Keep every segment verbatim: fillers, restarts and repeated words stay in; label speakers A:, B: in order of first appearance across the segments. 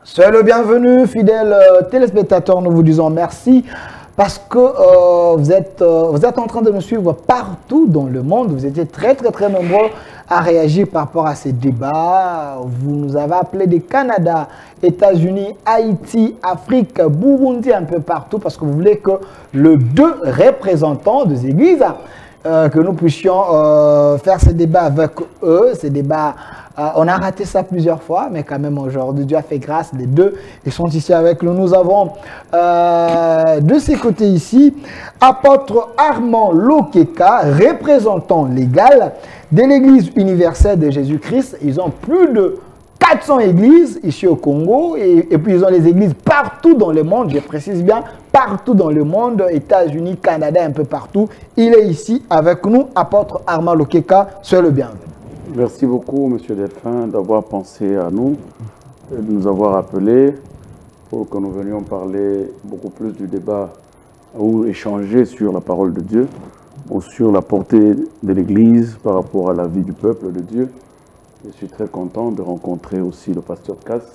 A: Soyez le bienvenu, fidèles euh, téléspectateurs, nous vous disons merci parce que euh, vous, êtes, euh, vous êtes en train de nous suivre partout dans le monde. Vous étiez très très très nombreux à réagir par rapport à ces débats. Vous nous avez appelés des Canada, États-Unis, Haïti, Afrique, Burundi, un peu partout parce que vous voulez que le deux représentants des églises, euh, que nous puissions euh, faire ces débats avec eux, ces débats. Euh, on a raté ça plusieurs fois, mais quand même aujourd'hui, Dieu a fait grâce. Les deux, ils sont ici avec nous. Nous avons euh, de ces côtés ici, apôtre Armand Lokeka, représentant légal de l'Église universelle de Jésus-Christ. Ils ont plus de quatre cents églises ici au Congo et, et puis ils ont les églises partout dans le monde, je précise bien, partout dans le monde, États-Unis, Canada, un peu partout. Il est ici avec nous, apôtre Armand Lokeka, soyez le bienvenu.
B: Merci beaucoup, Monsieur Delphin, d'avoir pensé à nous, de nous avoir appelés pour que nous venions parler beaucoup plus du débat ou échanger sur la parole de Dieu ou sur la portée de l'Église par rapport à la vie du peuple de Dieu. Je suis très content de rencontrer aussi le pasteur Cass,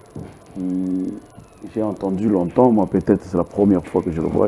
B: qui j'ai entendu longtemps, moi peut-être c'est la première fois que je le vois.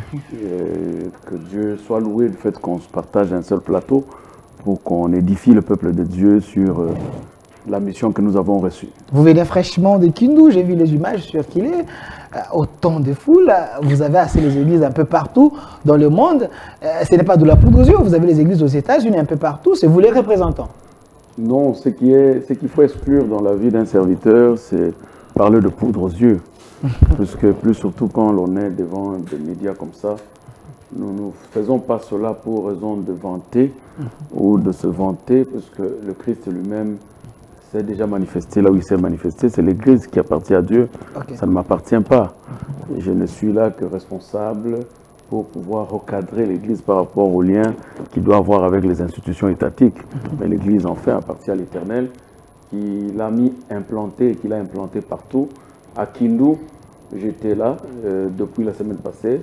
B: Et que Dieu soit loué du fait qu'on se partage un seul plateau, pour qu'on édifie le peuple de Dieu sur euh, la mission que nous avons reçue.
A: Vous venez fraîchement de Kindu, j'ai vu les images sur qu'il est. Euh, autant de foules, vous avez assez les églises un peu partout dans le monde. Euh, ce n'est pas de la poudre aux yeux, vous avez les églises aux États-Unis un peu partout, c'est vous les représentants.
B: Non, ce qui est, ce qu'il faut exclure dans la vie d'un serviteur, c'est parler de poudre aux yeux. Puisque plus surtout quand l'on est devant des médias comme ça, nous ne faisons pas cela pour raison de vanter ou de se vanter, parce que le Christ lui-même s'est déjà manifesté là où il s'est manifesté. C'est l'Église qui appartient à Dieu, okay. Ça ne m'appartient pas. Et je ne suis là que responsable pour pouvoir recadrer l'Église par rapport aux liens qu'il doit avoir avec les institutions étatiques. Mais l'Église, enfin, appartient à l'Éternel, qui l'a mis implanté et qui l'a implanté partout. À Kindu, j'étais là euh, depuis la semaine passée.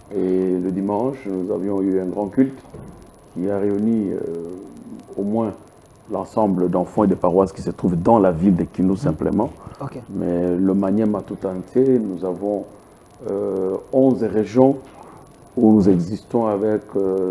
B: Et le dimanche, nous avions eu un grand culte qui a réuni euh, au moins l'ensemble d'enfants et de paroisses qui se trouvent dans la ville de Kindu simplement. Okay. Mais le Maniema tout entier, nous avons euh, onze régions où nous existons avec euh,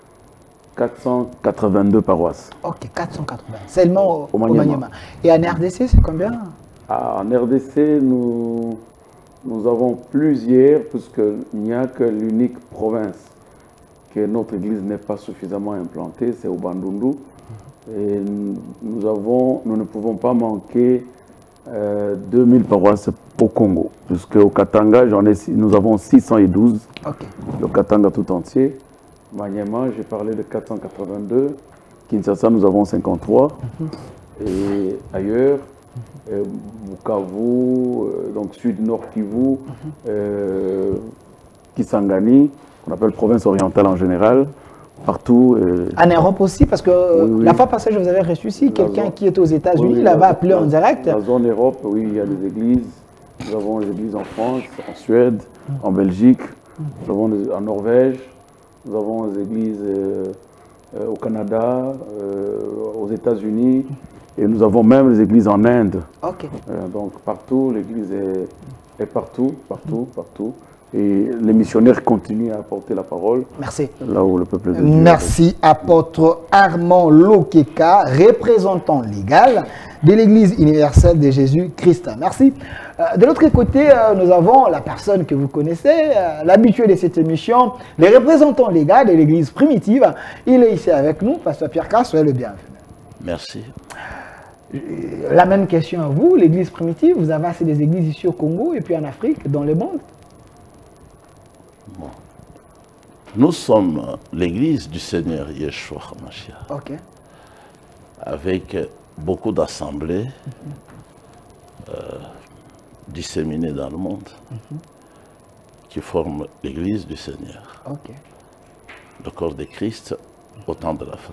B: quatre cent quatre-vingt-deux paroisses. Ok,
A: quatre cent quatre-vingts. Seulement au, au Maniema. Maniema. Et en R D C, c'est combien?
B: Ah, en R D C, nous... Nous avons plusieurs, puisqu'il n'y a que l'unique province que notre église n'est pas suffisamment implantée, c'est au Bandundu. Et nous, avons, nous ne pouvons pas manquer euh, deux mille paroisses au Congo, puisqu'au Katanga, ai, nous avons six cent douze, okay. Le Katanga tout entier. Maniema, j'ai parlé de quatre cent quatre-vingt-deux. Kinshasa, nous avons cinquante-trois. Mm-hmm. Et ailleurs, Euh, Bukavu, euh, donc Sud-Nord Kivu, mm-hmm. euh, Kisangani, qu'on appelle province orientale en général, partout. Euh...
A: En Europe aussi, parce que oui, oui. La fois passée, je vous avais reçu ici quelqu'un qui est aux États-Unis, oui, là-bas appelé en direct.
B: La zone Europe, oui, il y a des églises. Nous avons des églises en France, en Suède, mm-hmm. en Belgique, mm-hmm. nous avons des, en Norvège, nous avons des églises euh, euh, au Canada, euh, aux États-Unis. Et nous avons même les églises en Inde. Okay. Euh, donc partout, l'église est, est partout, partout, partout. Et les missionnaires continuent à apporter la parole.
A: Merci.
B: Là où le peuple de Dieu.
A: Merci, apôtre Armand Lokeka, représentant légal de l'Église universelle de Jésus-Christ. Merci. Euh, de l'autre côté, euh, nous avons la personne que vous connaissez, euh, l'habitué de cette émission, le représentant légal de l'Église primitive. Il est ici avec nous, pasteur Pierre Cass, soyez le bienvenu.
C: Merci.
A: La même question à vous, l'église primitive, vous avez assez des églises ici au Congo et puis en Afrique, dans le monde?
C: Bon. Nous sommes l'église du Seigneur Yeshua HaMashiach.
A: Okay.
C: Avec beaucoup d'assemblées mm-hmm. euh, disséminées dans le monde mm-hmm. qui forment l'église du Seigneur.
A: Okay.
C: Le corps de Christ au temps de la fin.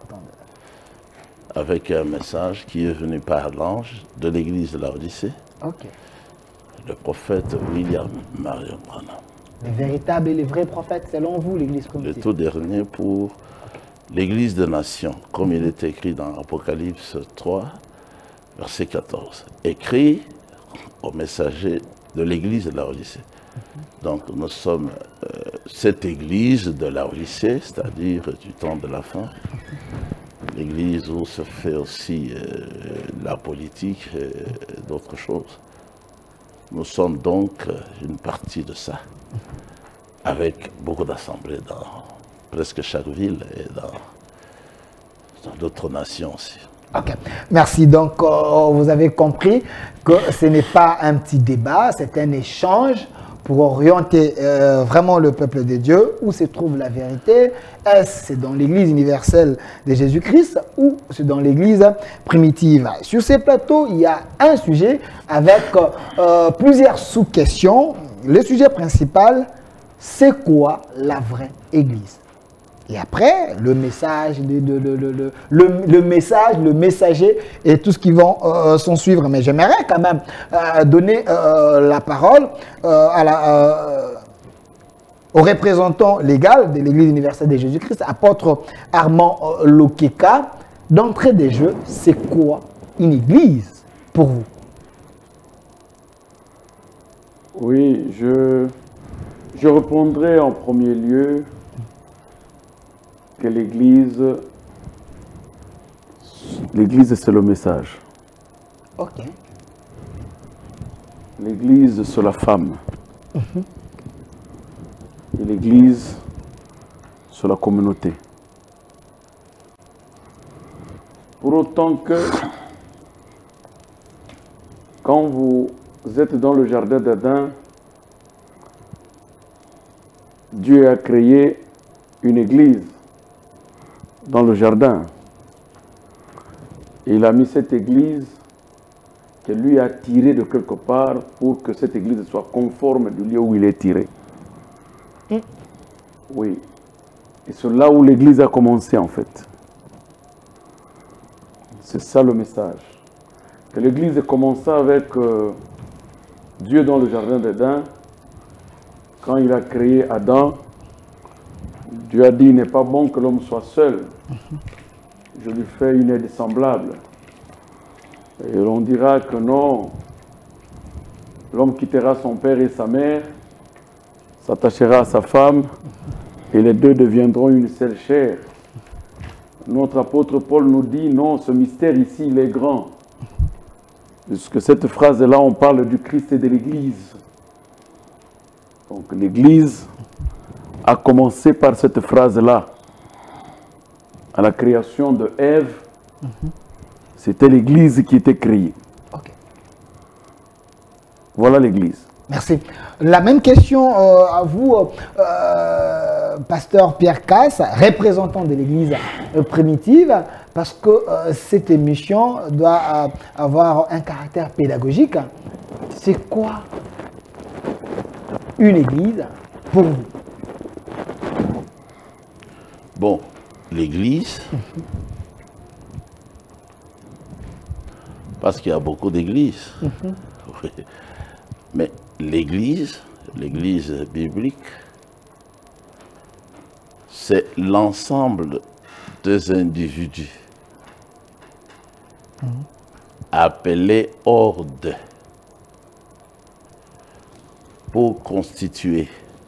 C: Avec un message qui est venu par l'ange de l'église de la Odyssée,
A: okay.
C: Le prophète William Marion Branham.
A: Les véritables et les vrais prophètes, selon vous, l'église primitive.
C: Le tout dernier pour okay. l'église des nations, comme il est écrit dans Apocalypse trois, verset quatorze. Écrit aux messagers de l'église de Laodicée. Donc nous sommes euh, cette église de Laodicée, c'est-à-dire du temps de la fin. L'église où se fait aussi euh, la politique et d'autres choses. Nous sommes donc une partie de ça, avec beaucoup d'assemblées dans presque chaque ville et dans d'autres nations aussi.
A: Ok, merci. Donc, euh, vous avez compris que ce n'est pas un petit débat, c'est un échange pour orienter euh, vraiment le peuple de Dieu, où se trouve la vérité. Est-ce c'est dans l'Église universelle de Jésus-Christ ou c'est dans l'Église primitive? Sur ces plateaux, il y a un sujet avec euh, plusieurs sous-questions. Le sujet principal, c'est quoi la vraie Église? Et après, le message, le, le, le, le, le, le message, le messager et tout ce qui va euh, s'en suivre. Mais j'aimerais quand même euh, donner euh, la parole euh, à la, euh, au représentant légal de l'Église universelle de Jésus-Christ, apôtre Armand euh, Lokeka. D'entrée des jeux, c'est quoi une Église pour vous?
B: Oui, je, je répondrai en premier lieu que l'Église, l'Église c'est le message.
A: Ok.
B: L'Église c'est la femme. Mm-hmm. Et l'Église c'est la communauté. Pour autant que quand vous êtes dans le jardin d'Adam, Dieu a créé une église dans le jardin. Et il a mis cette église que lui a tirée de quelque part pour que cette église soit conforme du lieu où il est tiré. Mm. Oui. Et c'est là où l'église a commencé en fait. C'est ça le message. Que l'église a commencé avec euh, Dieu dans le jardin d'Éden. Quand il a créé Adam, Dieu a dit, il n'est pas bon que l'homme soit seul. Je lui fais une aide semblable. Et l'on dira que non, l'homme quittera son père et sa mère, s'attachera à sa femme, et les deux deviendront une seule chair. Notre apôtre Paul nous dit, non, ce mystère ici, il est grand. Puisque cette phrase-là, on parle du Christ et de l'Église. Donc l'Église a commencé par cette phrase-là. À la création de Ève, mm-hmm. C'était l'Église qui était créée. Okay. Voilà l'Église.
A: Merci. La même question euh, à vous, euh, pasteur Pierre Casse, représentant de l'Église euh, primitive, parce que euh, cette émission doit euh, avoir un caractère pédagogique. C'est quoi une Église pour vous?
C: Bon, l'Église, parce qu'il y a beaucoup d'églises, mm-hmm. Oui. Mais l'Église, l'Église biblique, c'est l'ensemble des individus mm-hmm. appelés hors d'eux pour constituer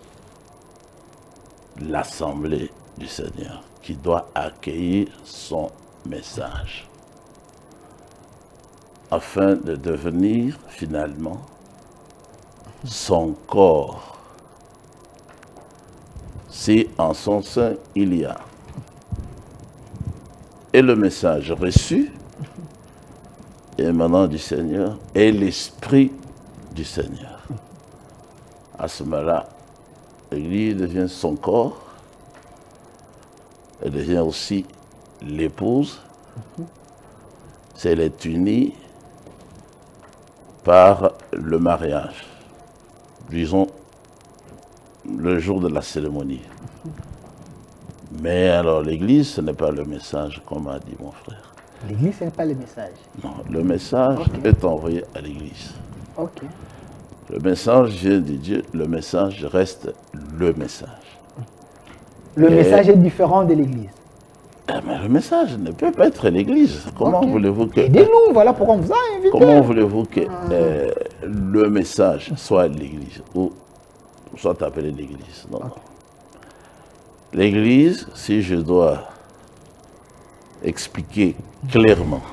C: l'Assemblée du Seigneur qui doit accueillir son message afin de devenir finalement son corps. Si en son sein il y a et le message reçu émanant du Seigneur et l'Esprit du Seigneur. À ce moment-là, l'Église devient son corps, elle devient aussi l'épouse, si elle est unie par le mariage, disons le jour de la cérémonie. Mais alors l'Église, ce n'est pas le message, comme a dit mon frère.
A: L'Église, ce n'est pas le message.
C: Non, le message okay. est envoyé à l'Église.
A: Ok.
C: Le message vient de Dieu, le message reste le message.
A: Le
C: Et
A: message est différent de l'Église.
C: Eh, mais le message ne peut pas être l'Église. Comment
A: Okay.
C: voulez-vous que...
A: Aidez-nous, voilà pourquoi on vous a invité.
C: Comment voulez-vous que euh, le message soit l'Église ou soit appelé l'Église? Non, non. L'Église, si je dois expliquer clairement,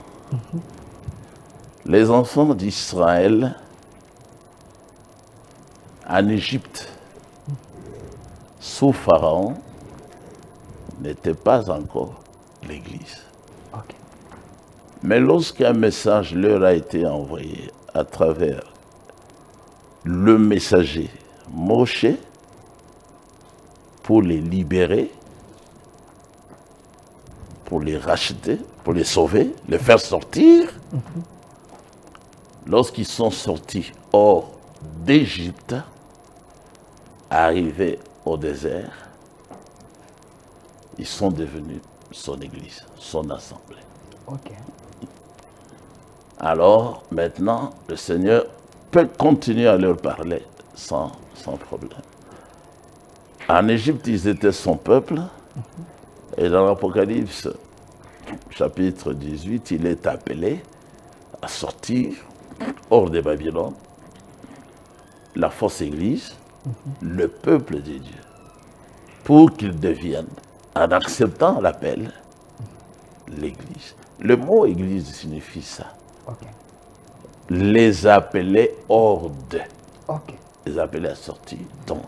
C: les enfants d'Israël en Égypte, sous Pharaon, n'étaient pas encore l'Église.
A: Okay.
C: Mais lorsqu'un message leur a été envoyé à travers le messager Moshe pour les libérer, pour les racheter, pour les sauver, les faire sortir, mm-hmm. Lorsqu'ils sont sortis hors d'Égypte, arrivés au désert, ils sont devenus son église, son assemblée.
A: Okay.
C: Alors, maintenant, le Seigneur peut continuer à leur parler sans, sans problème. En Égypte, ils étaient son peuple. Mm-hmm. Et dans l'Apocalypse, chapitre dix-huit, il est appelé à sortir hors de Babylone, la fausse église, mm-hmm. le peuple de Dieu, pour qu'ils deviennent, en acceptant l'appel, l'église. Le mot église signifie ça. Okay. Les appeler hors de. Okay. Les appeler à sortir. Donc,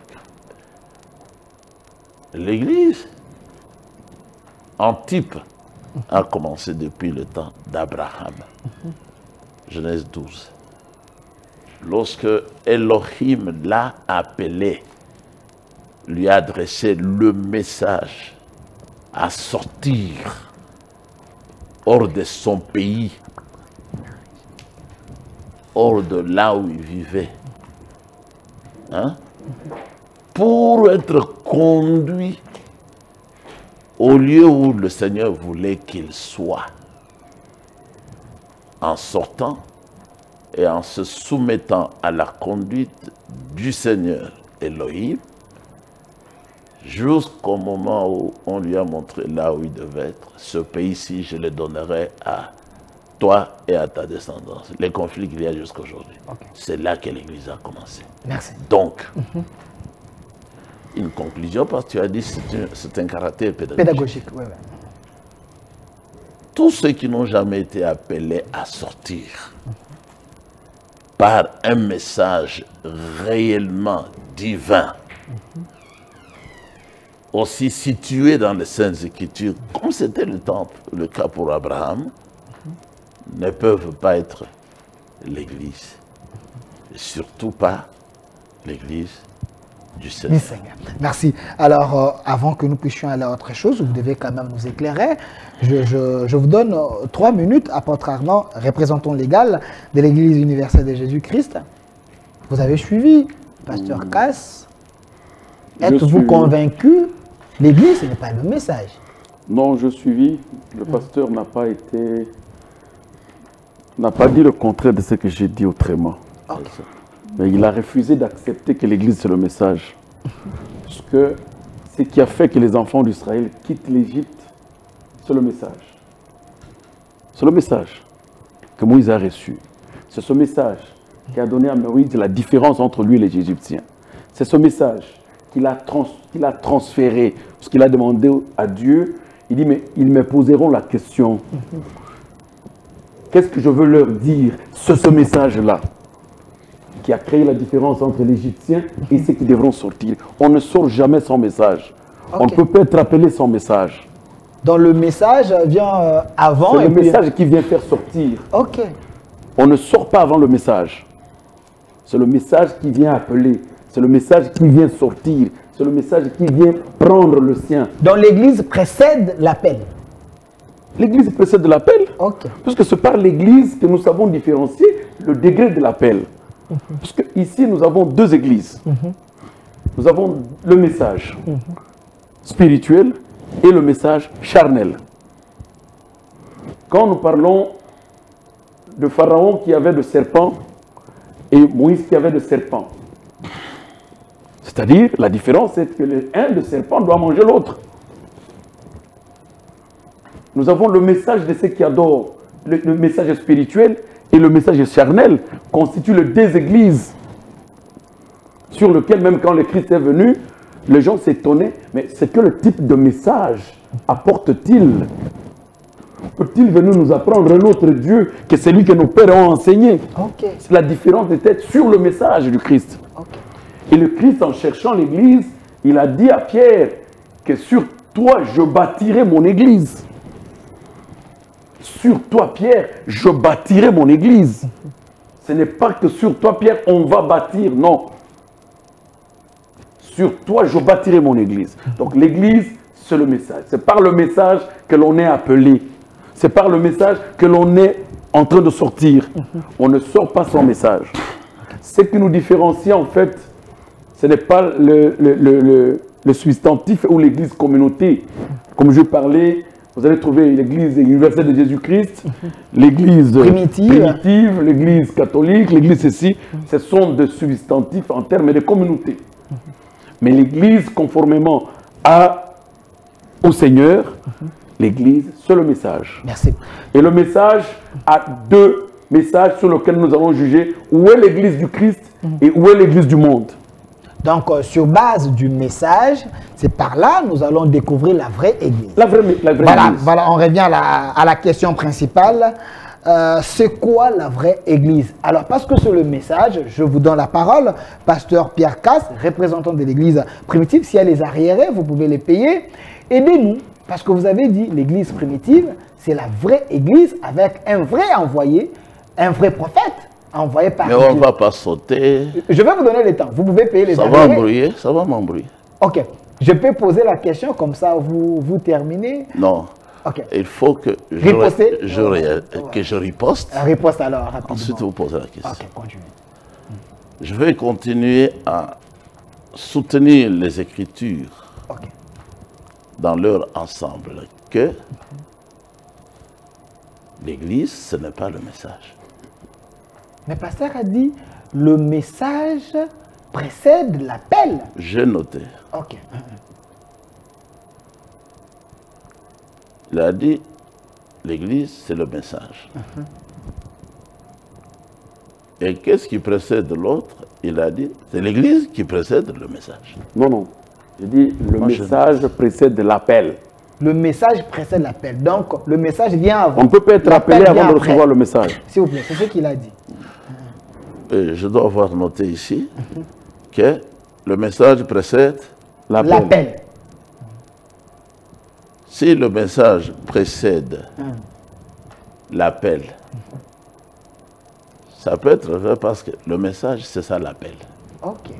C: l'église, en type, a commencé depuis le temps d'Abraham. Mm-hmm. Genèse douze. Lorsque Elohim l'a appelé, lui a adressé le message à sortir hors de son pays, hors de là où il vivait, hein, pour être conduit au lieu où le Seigneur voulait qu'il soit, en sortant et en se soumettant à la conduite du Seigneur Elohim, jusqu'au moment où on lui a montré là où il devait être. Ce pays-ci, je le donnerai à toi et à ta descendance. Les conflits qu'il y a jusqu'à aujourd'hui. Okay. C'est là que l'Église a commencé.
A: Merci.
C: Donc, mm-hmm. une conclusion, parce que tu as dit que c'est un caractère pédagogique.
A: Pédagogique, oui, oui.
C: Tous ceux qui n'ont jamais été appelés à sortir mm-hmm. par un message réellement divin, mm-hmm. aussi situé dans les Saintes Écritures, comme c'était le, temps, le cas pour Abraham, mm-hmm. ne peuvent pas être l'Église. Et surtout pas l'Église du Seigneur. Seigneur.
A: Merci. Alors, euh, avant que nous puissions aller à autre chose, vous devez quand même nous éclairer. Je, je, je vous donne euh, trois minutes à Porte Armand, représentant légal de l'Église universelle de Jésus-Christ. Vous avez suivi Pasteur mmh. Cass. Êtes-vous suis... convaincu? L'Église, ce n'est pas le message.
B: Non, je suivis. Le pasteur mmh. n'a pas été... n'a pas dit le contraire de ce que j'ai dit autrement. Okay. Mais il a refusé d'accepter que l'Église, c'est le message. Parce que ce qui a fait que les enfants d'Israël quittent l'Égypte, c'est le message. C'est le message que Moïse a reçu. C'est ce message qui a donné à Moïse la différence entre lui et les Égyptiens. C'est ce message qu'il a, trans, qu'il a transféré, parce qu'il a demandé à Dieu. Il dit, mais ils me poseront la question. Qu'est-ce que je veux leur dire? C'est ce message-là qui a créé la différence entre l'Égyptien et ceux qui devront sortir. On ne sort jamais sans message. Okay. On ne peut pas être appelé sans message.
A: Donc le message vient euh, avant.
B: C'est le puis... message qui vient faire sortir.
A: Ok.
B: On ne sort pas avant le message. C'est le message qui vient appeler. C'est le message qui vient sortir. C'est le message qui vient prendre le sien.
A: Donc l'Église précède l'appel.
B: L'Église précède l'appel.
A: Ok.
B: Parce que c'est par l'Église que nous savons différencier le degré de l'appel. Mm-hmm. Parce qu'ici, nous avons deux églises. Mm-hmm. Nous avons le message mm-hmm. spirituel et le message charnel. Quand nous parlons de Pharaon qui avait de serpents et Moïse qui avait de serpents, c'est-à-dire, la différence, c'est que l'un de serpents doit manger l'autre. Nous avons le message de ceux qui adorent. Le, le message spirituel et le message charnel constituent les deux églises sur lequel, même quand le Christ est venu, les gens s'étonnaient. Mais c'est quel type de message apporte-t-il? Peut-il venir nous apprendre un autre Dieu que celui que nos pères ont enseigné?
A: Okay.
B: C'est la différence de tête sur le message du Christ.
A: Okay.
B: Et le Christ, en cherchant l'église, il a dit à Pierre que sur toi, je bâtirai mon église. Sur toi, Pierre, je bâtirai mon église. Ce n'est pas que sur toi, Pierre, on va bâtir, non. Sur toi, je bâtirai mon église. Donc l'église, c'est le message. C'est par le message que l'on est appelé. C'est par le message que l'on est en train de sortir. On ne sort pas sans message. Ce qui nous différencie, en fait, ce n'est pas le, le, le, le, le substantif ou l'église communauté. Comme je parlais, vous allez trouver l'église universelle de Jésus-Christ, l'église primitive, l'église catholique, l'église ceci. Ce sont des substantifs en termes de communauté. Mais l'église, conformément à, au Seigneur, l'église, c'est le message.
A: Merci.
B: Et le message a deux messages sur lesquels nous allons juger où est l'église du Christ et où est l'église du monde.
A: Donc, euh, sur base du message, c'est par là nous allons découvrir la vraie église.
B: La vraie, la vraie
A: voilà,
B: église.
A: Voilà, on revient à la, à la question principale. Euh, c'est quoi la vraie église? Alors, parce que c'est le message, je vous donne la parole. Pasteur Pierre Casse, représentant de l'église primitive, s'il y a les arriérés, vous pouvez les payer. Aidez-nous, parce que vous avez dit l'église primitive, c'est la vraie église avec un vrai envoyé, un vrai prophète. Envoyé par
C: Mais on ne va pas sauter.
A: Je vais vous donner le temps. Vous pouvez payer les
C: Ça
A: arriérés.
C: va embrouiller, ça va m'embrouiller.
A: Ok. Je peux poser la question comme ça, vous, vous terminez.
C: Non.
A: Ok.
C: Il faut que je,
A: Riposter.
C: je,
A: Ouais.
C: que je riposte.
A: Riposte alors, rapidement.
C: Ensuite, vous posez la question.
A: Ok, continuez.
C: Je vais continuer à soutenir les Écritures
A: Ok.
C: dans leur ensemble. Que l'Église, ce n'est pas le message.
A: Mais le pasteur a dit, le message précède l'appel.
C: J'ai noté.
A: Ok.
C: Il a dit, l'Église, c'est le message.
A: Uh-huh.
C: Et qu'est-ce qui précède l'autre? Il a dit, c'est l'Église qui précède le message.
B: Non, non. Je dis, le
C: Moi, je-
B: message précède l'appel.
A: Le message précède l'appel. Donc, le message vient avant.
B: On ne peut pas être
A: L'appel
B: appelé
A: vient
B: avant de
A: après.
B: recevoir le message.
A: S'il vous plaît, c'est ce qu'il a dit.
C: Et je dois avoir noté ici que le message précède.
B: L'appel.
A: L'appel.
C: Si le message précède l'appel, ça peut être vrai parce que le message, c'est ça l'appel.
A: Ok.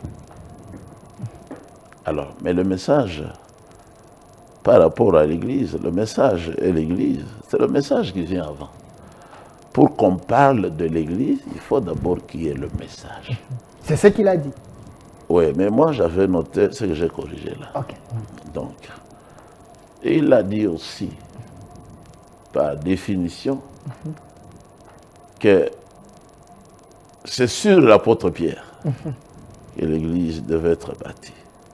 C: Alors, mais le message, par rapport à l'Église, le message et l'Église, c'est le message qui vient avant. Pour qu'on parle de l'Église, il faut d'abord qu'il y ait le message.
A: C'est ce qu'il a dit.
C: Oui, mais moi j'avais noté ce que j'ai corrigé là.
A: Ok.
C: Donc, et il a dit aussi, par définition, que c'est sur l'apôtre Pierre que l'Église devait être bâtie.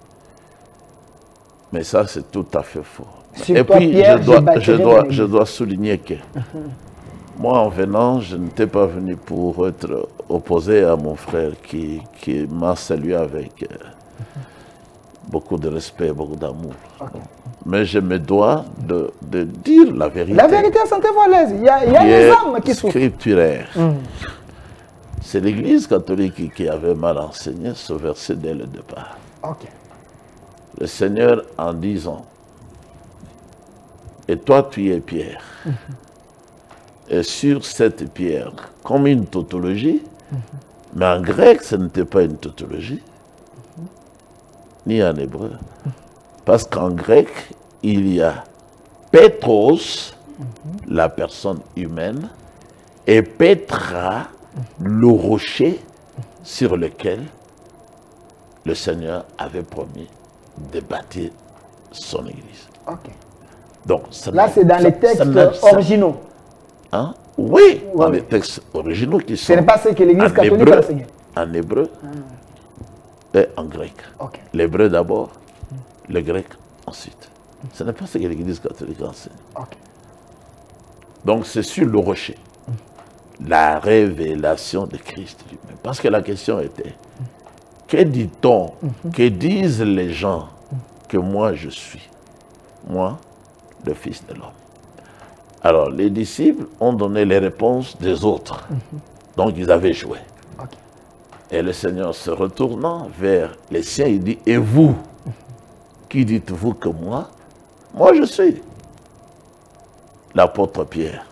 C: Mais ça, c'est tout à fait faux.
A: Sur
C: Et
A: toi,
C: puis,
A: Pierre,
C: je,
A: je
C: dois,
A: bâtirai
C: je,
A: mon
C: dois,
A: église.
C: je dois souligner que moi, en venant, je n'étais pas venu pour être opposé à mon frère qui, qui m'a salué avec euh, beaucoup de respect, beaucoup d'amour.
A: Ok.
C: Mais je me dois de, de dire la vérité.
A: La vérité, sentez-vous à l'aise. Il y a, il y a
C: qui
A: des
C: est
A: hommes qui souffrent.
C: scripturaire.
A: Mm.
C: C'est l'Église catholique qui avait mal enseigné ce verset dès le départ.
A: Ok.
C: Le Seigneur en disant, et toi tu es Pierre, et sur cette pierre, comme une tautologie, mais en grec ce n'était pas une tautologie, ni en hébreu, parce qu'en grec il y a Pétros, la personne humaine, et Pétra, le rocher sur lequel le Seigneur avait promis de bâtir son église.
A: Ok.
C: Donc, ça
A: Là,
C: n'a-
A: c'est dans
C: ça-
A: les textes
C: ça n'a- ça-
A: originaux.
C: Hein? Oui, dans
A: Ouais.
C: les textes originaux qui
A: Ce
C: sont
A: n'est pas ce que l'Église
C: en
A: catholique
C: hébreu,
A: a enseigné.
C: en hébreu et en grec.
A: Ok.
C: L'hébreu d'abord, le grec ensuite. Ce n'est pas ce que l'Église catholique enseigne.
A: Ok.
C: Donc c'est sur le rocher. La révélation de Christ lui-même. Parce que la question était, que dit-on, que disent les gens que moi je suis? Moi, le Fils de l'homme. Alors, les disciples ont donné les réponses des autres. Donc, ils avaient joué.
A: Okay.
C: Et le Seigneur se retournant vers les siens, il dit, et vous, qui dites-vous que moi? Moi, je suis l'apôtre Pierre,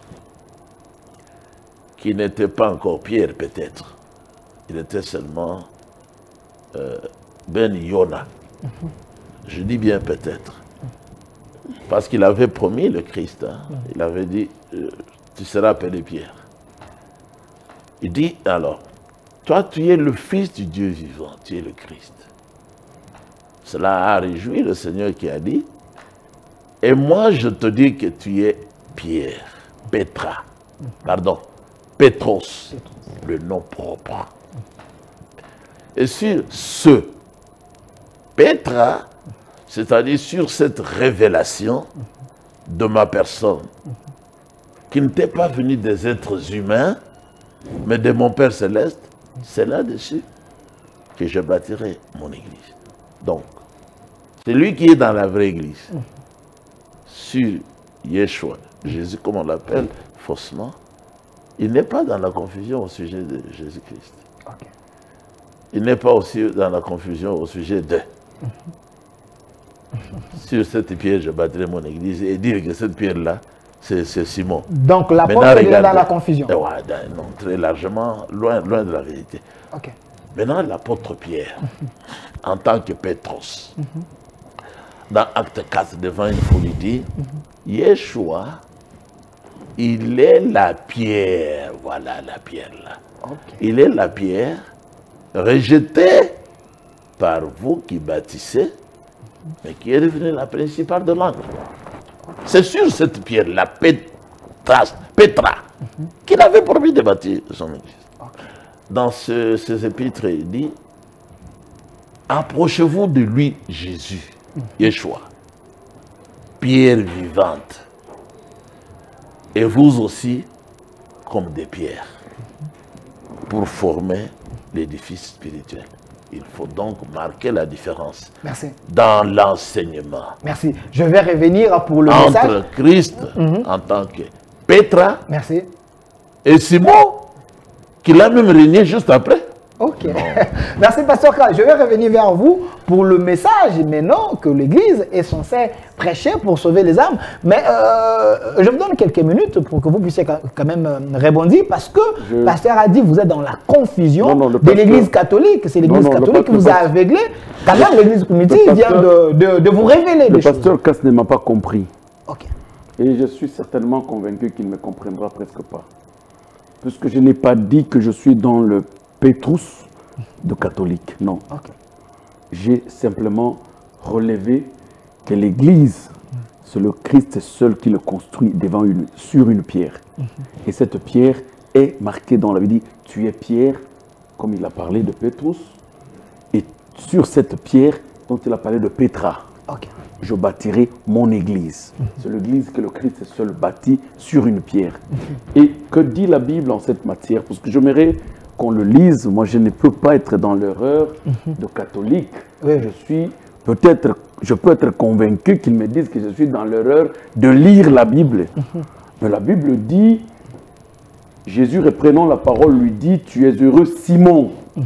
C: qui n'était pas encore Pierre, peut-être. Il était seulement euh, Ben Yona. Je dis bien peut-être. Parce qu'il avait promis le Christ. Hein. Il avait dit, euh, tu seras appelé Pierre. Il dit, alors, toi, tu es le Fils du Dieu vivant, tu es le Christ. Cela a réjoui le Seigneur qui a dit, et moi, je te dis que tu es Pierre, Petra, pardon, Pétros, le nom propre. Et sur ce, Petra, c'est-à-dire sur cette révélation de ma personne, qui n'était pas venue des êtres humains, mais de mon Père Céleste, c'est là-dessus que je bâtirai mon église. Donc, c'est lui qui est dans la vraie église, sur Yeshua, Jésus, comme on l'appelle faussement, il n'est pas dans la confusion au sujet de Jésus-Christ. Okay. Il n'est pas aussi dans la confusion au sujet de... Sur cette pierre, je bâtirai mon église et dire que cette pierre-là, c'est Simon.
A: Donc l'apôtre est dans la confusion.
C: Ouais, non, très largement, loin, loin de la vérité.
A: Okay.
C: Maintenant, l'apôtre Pierre, en tant que Pétros, dans Acte quatre, devant une foule, il dit, Yeshua, il est la pierre, voilà la pierre là. Okay. Il est la pierre rejetée par vous qui bâtissez, mais qui est devenue la principale de l'angle. C'est sur cette pierre, la Pétra, Pétra mm-hmm. qu'il avait promis de bâtir son église. Okay. Dans ce, ces épîtres, il dit, approchez-vous de lui, Jésus, mm-hmm. Yeshua, pierre vivante, et vous aussi comme des pierres, pour former l'édifice spirituel. Il faut donc marquer la différence.
A: Merci.
C: Dans l'enseignement.
A: Merci. Je vais revenir pour le
C: entre
A: message.
C: Entre Christ mm-hmm. en tant que Petra.
A: Merci.
C: Et Simon, qui l'a même régné juste après.
A: Ok. Merci, Pasteur Karl. Je vais revenir vers vous pour le message maintenant que l'Église est censée prêcher pour sauver les âmes. Mais euh, je vous donne quelques minutes pour que vous puissiez quand même rebondir parce que je... le pasteur a dit que vous êtes dans la confusion non, non, de l'Église catholique. C'est l'Église catholique qui vous a aveuglé. Quand même, l'Église primitive vient de, de, de vous révéler
B: le
A: les choses.
B: Le pasteur Cass ne m'a pas compris.
A: Ok.
B: Et je suis certainement convaincu qu'il ne me comprendra presque pas. Puisque je n'ai pas dit que je suis dans le Pétrus de catholique, non. Okay. J'ai simplement relevé que l'Église, mm. c'est le Christ seul qui le construit devant une, sur une pierre. Mm-hmm. Et cette pierre est marquée dans la Bible, tu es pierre, comme il a parlé de Pétrus, et sur cette pierre dont il a parlé de Pétra, okay. je bâtirai mon Église. Mm-hmm. C'est l'Église que le Christ seul bâtit sur une pierre. Mm-hmm. Et que dit la Bible en cette matière? Parce que j'aimerais qu'on le lise, moi je ne peux pas être dans l'erreur mm-hmm. de catholique. Oui. Je suis peut-être, je peux être convaincu qu'ils me disent que je suis dans l'erreur de lire la Bible. Mm-hmm. Mais la Bible dit, Jésus reprenant la parole lui dit, tu es heureux Simon, mm-hmm.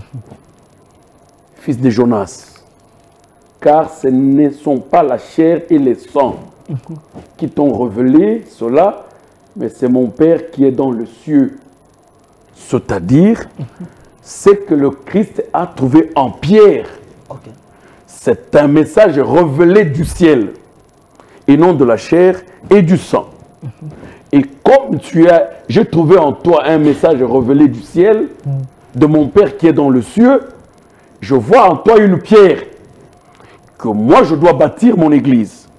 B: fils de Jonas, car ce ne sont pas la chair et le sang mm-hmm. qui t'ont révélé cela, mais c'est mon Père qui est dans le cieux. C'est-à-dire, mm-hmm. ce que le Christ a trouvé en Pierre, okay. c'est un message révélé du ciel, et non de la chair et du sang. Mm-hmm. Et comme tu as, j'ai trouvé en toi un message révélé du ciel, mm-hmm. de mon Père qui est dans le cieux, je vois en toi une pierre, que moi je dois bâtir mon église.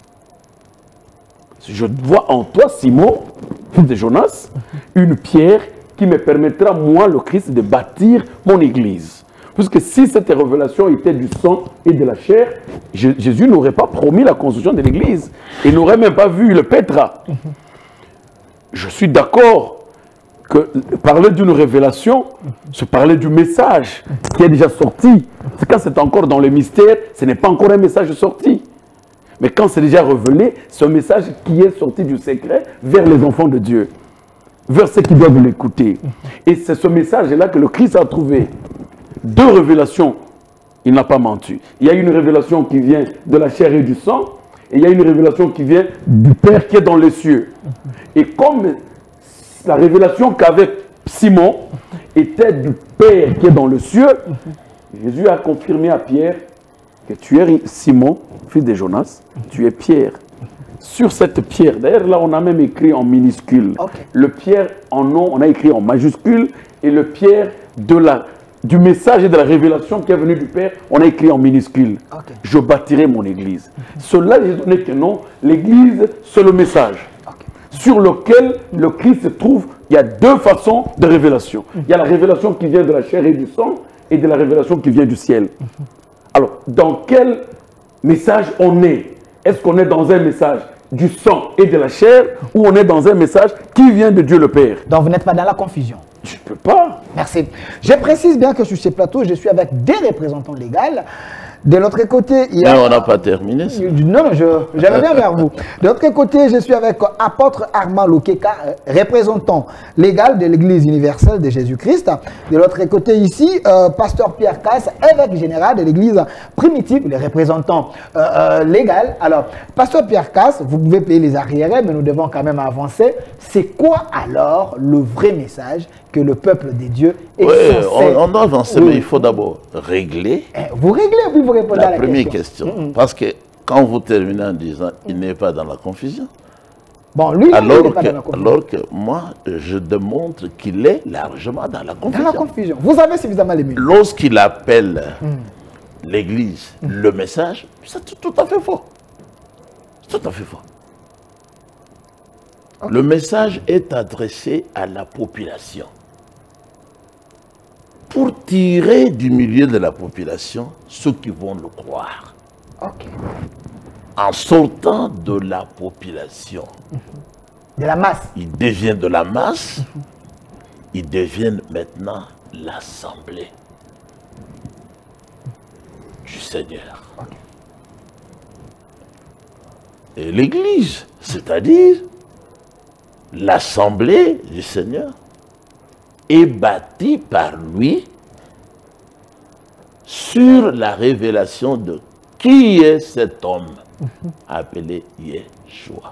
B: Je vois en toi, Simon, fils de Jonas, mm-hmm. une pierre qui me permettra, moi, le Christ, de bâtir mon église. Parce que si cette révélation était du sang et de la chair, je, Jésus n'aurait pas promis la construction de l'église. Il n'aurait même pas vu le Pétra. Mm-hmm. je suis d'accord que parler d'une révélation, c'est parler du message qui est déjà sorti. Quand c'est encore dans le mystère, ce n'est pas encore un message sorti. Mais quand c'est déjà révélé, c'est un message qui est sorti du secret vers les enfants de Dieu, vers ceux qui doivent l'écouter. Et c'est ce message-là que le Christ a trouvé. Deux révélations, il n'a pas menti. Il y a une révélation qui vient de la chair et du sang, et il y a une révélation qui vient du Père qui est dans les cieux. Et comme la révélation qu'avait Simon était du Père qui est dans le cieux, Jésus a confirmé à Pierre que tu es Simon, fils de Jonas, tu es Pierre. Sur cette pierre, d'ailleurs là on a même écrit en minuscule. Okay. Le Pierre en nom, on a écrit en majuscule, et le Pierre de la, du message et de la révélation qui est venu du Père, on a écrit en minuscule. Okay. Je bâtirai mon église. Cela, j'ai donné que non, l'église c'est le message. Okay. Sur lequel le Christ se trouve, il y a deux façons de révélation. Il y a la révélation qui vient de la chair et du sang, et de la révélation qui vient du ciel. Alors, dans quel message on est? Est-ce qu'on est dans un message du sang et de la chair, ou on est dans un message qui vient de Dieu le Père?
A: Donc vous n'êtes pas dans la confusion.
B: Je ne peux pas.
A: Merci. Je précise bien que sur ces plateaux, je suis avec des représentants légaux. De l'autre côté, il y a...
C: Mais on n'a pas terminé.
A: Non, non, je, je reviens vers vous. De l'autre côté, je suis avec apôtre Armand Lokeka, représentant légal de l'Église universelle de Jésus-Christ. De l'autre côté ici, euh, pasteur Pierre Casse, évêque général de l'Église primitive, le représentant euh, euh, légal. Alors, pasteur Pierre Casse, vous pouvez payer les arriérés, mais nous devons quand même avancer. C'est quoi alors le vrai message que le peuple de Dieu est
C: oui,
A: censé...
C: on, on doit avancer, oui. Mais il faut d'abord régler.
A: Vous réglez, puis vous répondez
C: la
A: à la
C: première
A: question.
C: question. Mm -hmm. Parce que quand vous terminez en disant il n'est pas dans la confusion,
A: bon, lui,
C: alors,
A: il n'est pas
C: que,
A: dans la confusion.
C: alors que moi, je démontre qu'il est largement dans la confusion.
A: Dans la confusion. Vous avez suffisamment les minutes.
C: Lorsqu'il appelle mm. l'Église mm. le message, c'est tout, tout à fait faux. C'est tout à fait faux. Okay. Le message est adressé à la population. Pour tirer du milieu de la population ceux qui vont le croire.
A: Okay.
C: En sortant de la population.
A: De la masse.
C: Ils deviennent de la masse. Ils deviennent maintenant l'assemblée du Seigneur. Okay. Et l'Église, c'est-à-dire l'assemblée du Seigneur, est bâti par lui sur la révélation de qui est cet homme appelé Yeshua.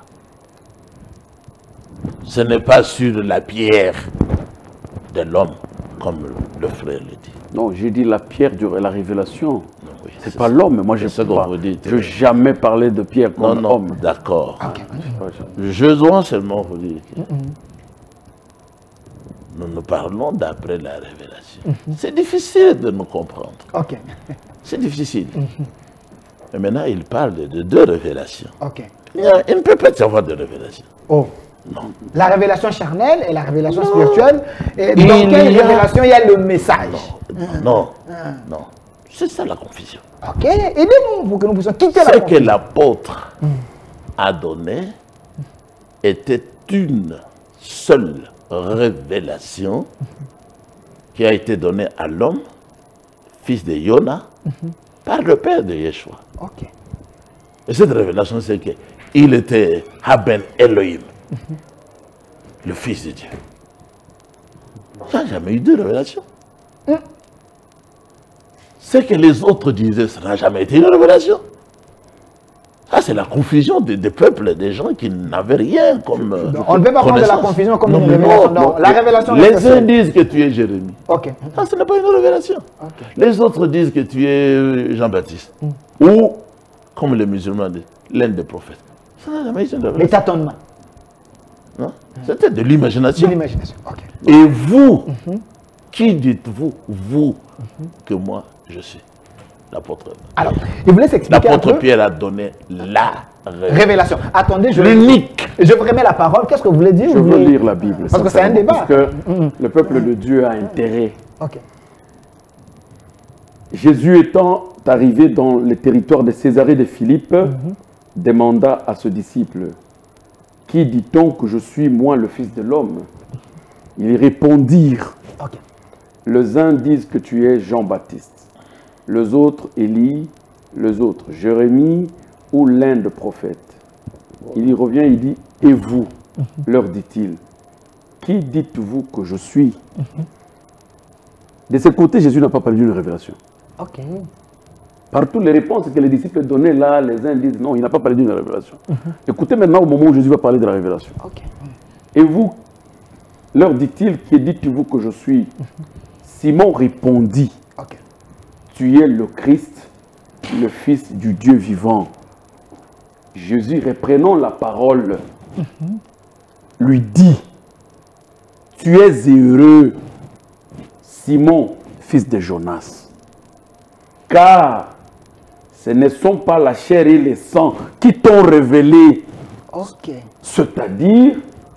C: Ce n'est pas sur la pierre de l'homme, comme le frère le dit.
B: Non, j'ai dit la pierre de la révélation. Oui, c'est pas
C: ça.
B: L'homme, moi je ne veux jamais parler de pierre comme
C: non,
B: homme.
C: Non, d'accord.
A: Okay.
C: Je dois seulement vous dire que mm -mm. nous nous parlons d'après la révélation. Mm-hmm. C'est difficile de nous comprendre.
A: Okay.
C: C'est difficile. Mm-hmm. Et maintenant, il parle de, de deux révélations.
A: Okay.
C: Il, y a, il ne peut pas y avoir de révélation.
A: Oh.
C: Non.
A: La révélation charnelle et la révélation non. spirituelle. Et
C: il
A: dans quelle
C: a...
A: révélation il y a le message?
C: Non, non, mm. non. C'est ça la confusion.
A: Ok, aidez-nous pour que nous puissions quitter la confusion.
C: Ce que l'apôtre mm. a donné était une seule révélation qui a été donnée à l'homme, fils de Yona, mm-hmm. par le père de Yeshua.
A: Okay.
C: Et cette révélation, c'est qu'il était Haben Elohim, mm-hmm. le fils de Dieu. Il n'y a jamais eu de révélation. Mm. Ce que les autres disaient, ça n'a jamais été une révélation. Ça, c'est la confusion des, des peuples, des gens qui n'avaient rien comme.
A: Donc, on ne peut pas prendre de la confusion comme non, une révélation. Non, non, la révélation.
C: Les uns disent que tu es Jérémie.
A: Ok.
C: Ça, ce n'est pas une révélation. Okay. Les autres disent que tu es Jean-Baptiste. Mm. Ou, comme les musulmans disent, l'un des prophètes. Ça n'a jamais été une révélation.
A: Les tâtonnements.
C: Non, c'était de l'imagination.
A: De l'imagination. Ok.
C: Et vous, mm-hmm. qui dites-vous, vous, mm-hmm. que moi, je suis l'apôtre.
A: Alors, il voulait s'expliquer.
C: L'apôtre Pierre a donné la révélation.
A: révélation. Attendez, je
C: l'unique.
A: Je vous remets la parole. Qu'est-ce que vous voulez dire?
B: Je
A: vous
B: veux
A: voulez...
B: lire la Bible.
A: Parce que c'est un débat.
B: Parce que mm-hmm. le peuple de Dieu a intérêt.
A: Ok.
B: Jésus étant arrivé dans le territoire de Césarée de Philippe, mm-hmm. demanda à ce disciple: qui dit-on que je suis, moi, le Fils de l'homme? Ils répondirent.
A: Okay.
B: Les uns disent que tu es Jean-Baptiste, les autres Élie, les autres Jérémie ou l'un des prophètes. Il y revient, il dit, et vous, mm-hmm. leur dit-il, qui dites-vous que je suis? Mm-hmm. De ce côté, Jésus n'a pas parlé d'une révélation.
A: Okay.
B: Partout, les réponses que les disciples donnaient là, les uns disent non, il n'a pas parlé d'une révélation. Mm-hmm. Écoutez maintenant au moment où Jésus va parler de la révélation.
A: Okay.
B: Et vous, leur dit-il, qui dites-vous que je suis? Mm-hmm. Simon répondit, okay. Tu es le Christ, le Fils du Dieu vivant. Jésus, reprenant la parole, mm-hmm. lui dit, tu es heureux, Simon, fils de Jonas, car ce ne sont pas la chair et le sang qui t'ont révélé.
A: Okay.
B: C'est-à-dire,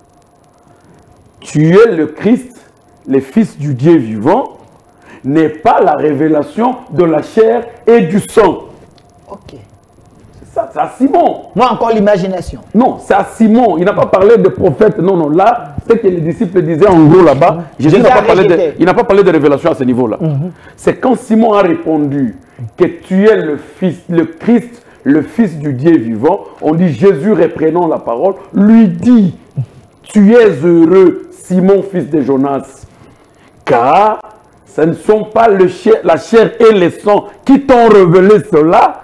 B: tu es le Christ, le Fils du Dieu vivant, n'est pas la révélation de la chair et du sang.
A: Ok.
B: C'est ça, c'est à Simon.
A: Moi encore l'imagination.
B: Non, c'est à Simon. Il n'a pas parlé de prophète. Non, non. Là, c'est ce que les disciples disaient en gros là-bas. Mmh. Jésus n'a pas, parlé de, il n'a pas parlé de révélation à ce niveau-là. Mmh. C'est quand Simon a répondu que tu es le Fils, le Christ, le Fils du Dieu vivant. On dit Jésus reprenant la parole, lui dit, tu es heureux, Simon, fils de Jonas, car ce ne sont pas le chair, la chair et le sang qui t'ont révélé cela,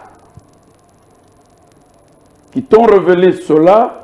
B: qui t'ont révélé cela,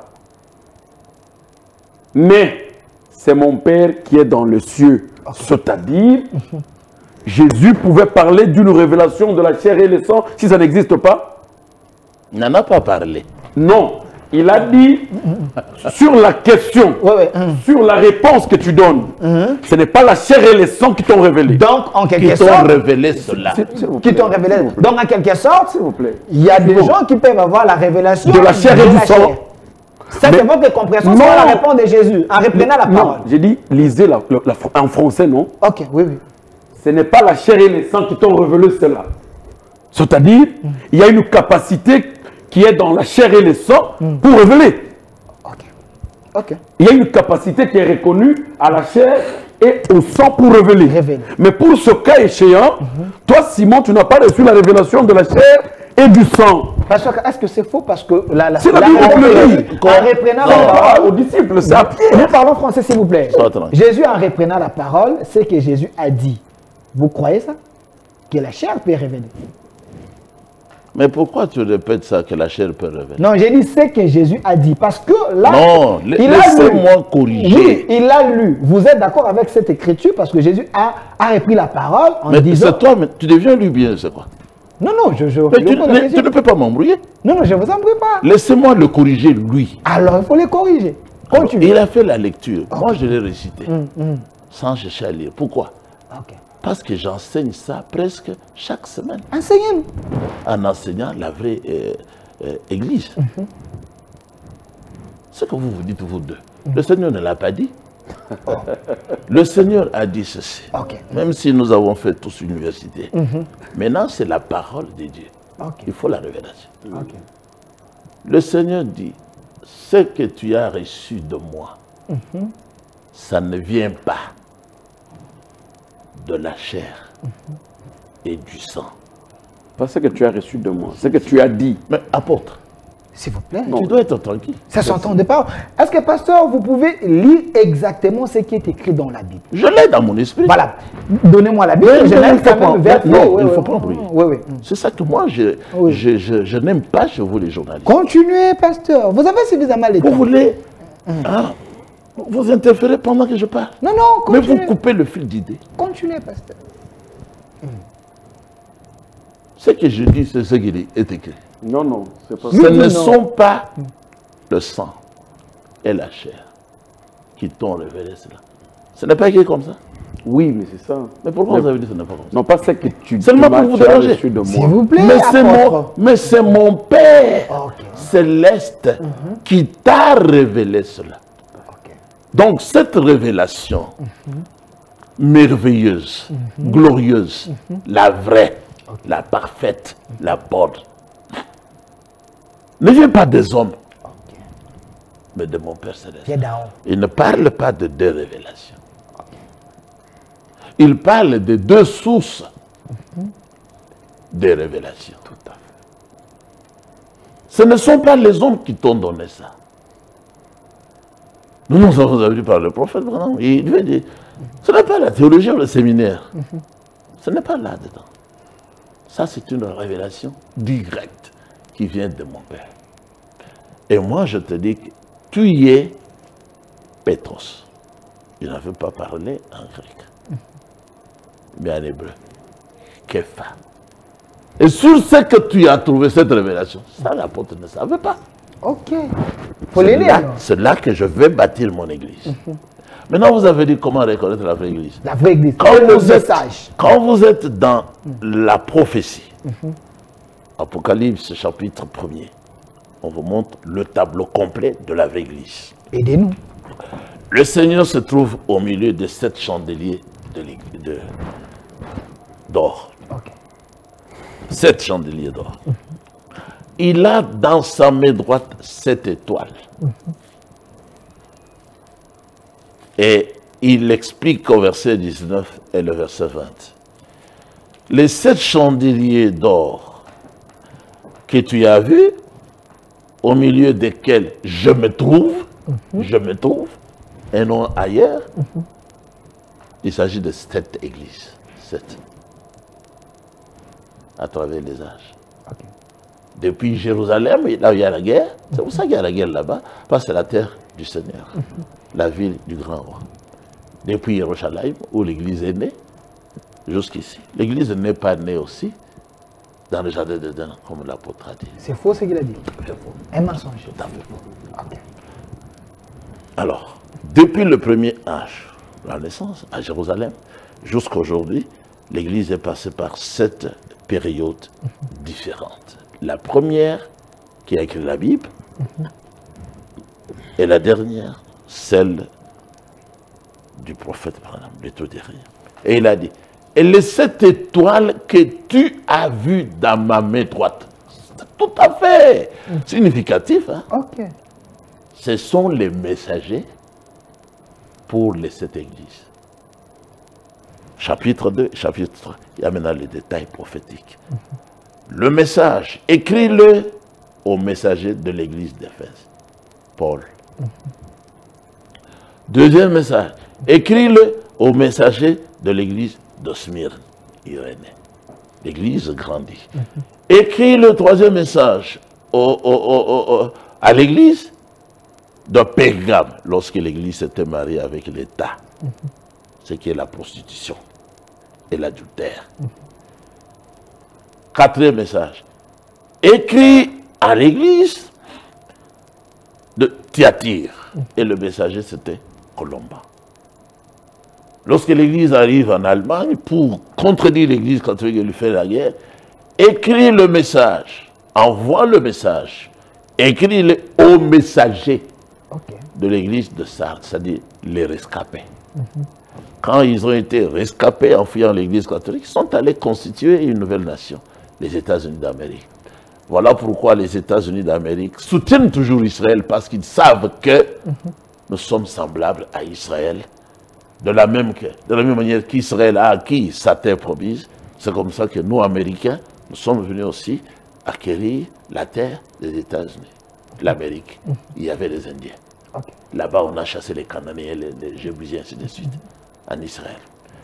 B: mais c'est mon Père qui est dans le cieux. C'est-à-dire, Jésus pouvait parler d'une révélation de la chair et le sang si ça n'existe pas?
C: Il n'en a pas parlé.
B: Non. Il a dit, sur la question,
A: ouais, ouais.
B: sur la réponse que tu donnes, mm-hmm. ce n'est pas la chair et le sang qui t'ont révélé.
A: Donc, en quelque
C: qui
A: sorte...
C: Qui t'ont révélé cela.
A: Qui t'ont révélé. Donc, en quelque sorte, il y a des
B: bon.
A: gens qui peuvent avoir la révélation
B: de la chair et du sang.
A: Ça, c'est votre compréhension sur la réponse de Jésus, en reprenant la parole.
B: J'ai dit, lisez la, la, la, en français, non?
A: Ok, oui, oui.
B: Ce n'est pas la chair et le sang qui t'ont révélé cela. C'est-à-dire, mm. il y a une capacité qui est dans la chair et le sang mm. pour révéler.
A: Okay. Okay.
B: Il y a une capacité qui est reconnue à la chair et au sang pour révéler.
A: révéler.
B: Mais pour ce cas échéant, mm-hmm. toi Simon, tu n'as pas reçu la révélation de la chair et du sang.
A: Est-ce que c'est faux? Parce que la, la,
B: c'est la, la Bible qui le dit.
A: En reprenant la parole
B: aux disciples, c'est à Pierre.
A: Nous parlons français s'il vous plaît. Jésus en reprenant la parole, c'est que Jésus a dit. Vous croyez ça? Que la chair peut révéler.
C: Mais pourquoi tu répètes ça, que la chair peut révéler?
A: Non, j'ai dit ce que Jésus a dit. Parce que là,
C: non, laissez-moi corriger.
A: Oui, il a lu. Vous êtes d'accord avec cette écriture? Parce que Jésus a, a repris la parole en
C: mais
A: disant...
C: c'est toi, mais tu deviens lui bien, c'est quoi?
A: Non, non, je... je
C: mais tu, ne, tu ne peux pas m'embrouiller.
A: Non, non, je ne vous embrouille pas.
C: Laissez-moi le corriger, lui.
A: Alors, il faut le corriger.
C: Continue. Il a fait la lecture. Okay. Moi, je l'ai récité.
A: Mm, mm.
C: Sans chercher à lire. Pourquoi?
A: Okay.
C: Parce que j'enseigne ça presque chaque semaine.
A: Enseignez-nous.
C: En enseignant la vraie euh, euh, église. Mm-hmm. Ce que vous vous dites, vous deux. Mm-hmm. Le Seigneur ne l'a pas dit. Oh. Le Seigneur a dit ceci.
A: Okay.
C: Même si nous avons fait tous l'université.
A: Mm-hmm.
C: Maintenant, c'est la parole de Dieu.
A: Okay.
C: Il faut la révélation.
A: Okay.
C: Le Seigneur dit, ce que tu as reçu de moi, mm-hmm. ça ne vient pas de la chair mm-hmm. et du sang.
B: Pas ce que tu as reçu de moi, ce que tu as dit.
C: Mais apôtre,
A: s'il vous plaît.
C: Non. Tu dois être tranquille.
A: Ça s'entend de pas. Est-ce que, pasteur, vous pouvez lire exactement ce qui est écrit dans la Bible?
C: Je l'ai dans mon esprit.
A: Voilà. Donnez-moi la Bible.
C: Oui,
A: je
C: n'aime
A: quand même vers
C: Non, il ne faut pas embrouiller.
A: Oui, oui.
C: C'est ça que moi, je,
A: oui.
C: je, je, je n'aime pas chez vous les journalistes.
A: Continuez, pasteur. Vous avez suffisamment de temps.
C: Vous voulez hum. hein, vous interférez pendant que je parle.
A: Non, non, continuez.
C: Mais vous coupez le fil d'idée.
A: Continuez, pasteur. Hum.
C: Ce que je dis, c'est ce qui est écrit.
B: Non, non, c'est pas
C: ça. Ce ne non. sont pas le sang et la chair qui t'ont révélé cela. Ce n'est pas écrit comme ça.
B: Oui, mais c'est ça.
C: Mais pourquoi mais, vous avez dit que ce n'est pas comme ça?
B: Non, pas ce que tu dis.
C: Seulement pour vous déranger.
A: S'il vous plaît,
C: mais c'est mon, mais c'est mon Père
A: okay.
C: céleste mm-hmm. qui t'a révélé cela.
A: Okay.
C: Donc cette révélation mm-hmm. merveilleuse, mm-hmm. glorieuse, mm-hmm. la vraie, okay. la parfaite, mm-hmm. la bonne, ne vient pas des hommes. Okay. mais de mon Père Céleste.
A: d'en haut.
C: Il ne parle pas de deux révélations. Il parle de deux sources mm-hmm. des révélations. Tout à fait. Ce ne sont pas les hommes qui t'ont donné ça. Nous nous avons appris par le prophète. Non, il veut dire, ce n'est pas la théologie ou le séminaire. Mm-hmm. Ce n'est pas là-dedans. Ça, c'est une révélation directe qui vient de mon Père. Et moi, je te dis que tu y es Pétros. Je ne veux pas parler en grec, mais en hébreu. Képha. Et sur ce que tu as trouvé cette révélation, ça, l'apôtre ne savait pas.
A: Ok. Faut les lire.
C: C'est là que je vais bâtir mon église. Mm-hmm. Maintenant, vous avez dit comment reconnaître la vraie église.
A: La vraie église.
C: Quand, vous êtes, quand vous êtes dans mm-hmm. la prophétie, mm-hmm. Apocalypse chapitre premier, on vous montre le tableau complet de la vraie église.
A: Aidez-nous.
C: Le Seigneur se trouve au milieu de sept chandeliers d'or. De, okay. Sept chandeliers d'or. Mm-hmm. Il a dans sa main droite sept étoiles. Mm-hmm. Et il explique au verset dix-neuf et le verset vingt. Les sept chandeliers d'or que tu as vus, au milieu desquels je me trouve, mm-hmm. je me trouve, et non ailleurs, mm-hmm. il s'agit de sept églises. Sept. À travers les âges. Okay. Depuis Jérusalem, là où il y a la guerre, c'est pour ça qu'il y a la guerre là-bas, parce que c'est la terre du Seigneur, mm-hmm. la ville du grand roi. Depuis Jérusalem, où l'église est née, jusqu'ici. L'église n'est pas née aussi dans le jardin d'Éden, comme l'apôtre a dit.
A: C'est faux ce qu'il a dit.
C: C'est faux.
A: Un mensonge.
C: Tout à fait faux. Okay. Alors, depuis le premier âge, la naissance, à Jérusalem, jusqu'à aujourd'hui, l'église est passée par sept périodes mm-hmm. différentes. La première, qui a écrit la Bible, mm-hmm. et la dernière, celle du prophète, de Todérie. Et il a dit, et les sept étoiles que tu as vues dans ma main droite, c'est tout à fait mm-hmm. significatif. Hein?
A: Okay.
C: Ce sont les messagers pour les sept églises. Chapitre deux, chapitre trois, il y a maintenant les détails prophétiques. Mm-hmm. Le message, écris-le au messager de l'église d'Éphèse, Paul. Mm-hmm. Deuxième message, écris-le au messager de l'église de Smyrne, Irénée. L'église grandit. Mm-hmm. Écris le troisième message au, au, au, au, à l'église de Pérgame, lorsque l'église s'était mariée avec l'État, mm-hmm. ce qui est la prostitution et l'adultère. Mm-hmm. Quatrième message, écrit à l'église de Thyatire, mm-hmm. et le messager c'était Colomba. Lorsque l'église arrive en Allemagne pour contredire l'église catholique et lui faire la guerre, écrit le message, envoie le message, écrit-le au messager. Okay. De l'église de Sardes, c'est-à-dire les rescapés. Mm-hmm. Quand ils ont été rescapés en fuyant l'église catholique, ils sont allés constituer une nouvelle nation, les États-Unis d'Amérique. Voilà pourquoi les États-Unis d'Amérique soutiennent toujours Israël, parce qu'ils savent que mm-hmm. nous sommes semblables à Israël, de la même, que, de la même manière qu'Israël a acquis sa terre promise. C'est comme ça que nous, Américains, nous sommes venus aussi acquérir la terre des États-Unis. L'Amérique, mm-hmm. il y avait les Indiens. Okay. Là-bas, on a chassé les Cananéens, les, les Jébusiens, ainsi de suite, mm-hmm. en Israël.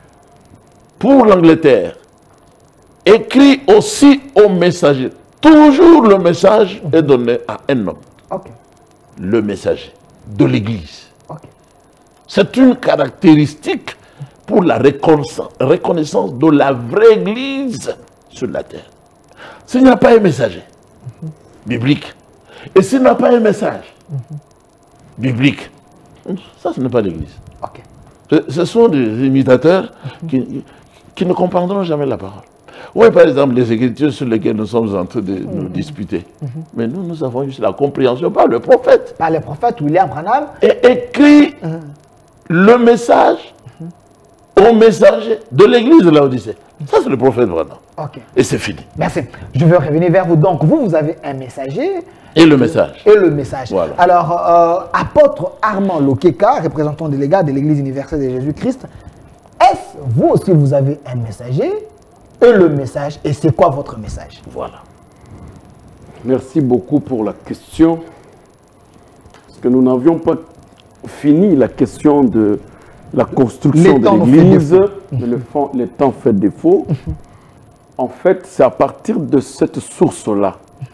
C: Pour l'Angleterre, écrit aussi au messager. Toujours le message mm-hmm. est donné à un homme. Okay. Le messager de l'Église. Okay. C'est une caractéristique pour la reconnaissance de la vraie Église sur la terre. S'il n'y a pas un messager mm-hmm. biblique, et s'il n'a pas un message mm-hmm. biblique, ça, ce n'est pas l'Église. Okay. Ce, ce sont des imitateurs mm-hmm. qui, qui ne comprendront jamais la parole. Oui, par exemple, les Écritures sur lesquelles nous sommes en train de mm-hmm. nous disputer. Mm-hmm. Mais nous, nous avons juste la compréhension par le prophète.
A: Par le prophète William Branham.
C: Et écrit mm-hmm. le message mm-hmm. au messager de l'église de Laodicée. Ça, c'est le prophète Branham.
A: Ok.
C: Et c'est fini.
A: Merci. Je veux revenir vers vous. Donc, vous, vous avez un messager.
C: Et le message.
A: Et le message.
C: Voilà.
A: Alors, euh, apôtre Armand Lokeka, représentant délégat de l'Église universelle de Jésus-Christ, est-ce vous aussi, vous avez un messager et le message? Et c'est quoi votre message?
C: Voilà.
B: Merci beaucoup pour la question. Parce que nous n'avions pas fini la question de la construction
A: Les
B: de
A: temps nous
B: l'Église,
A: fait
B: mais le, fond- les temps fait défaut. En fait, c'est à partir de cette source-là,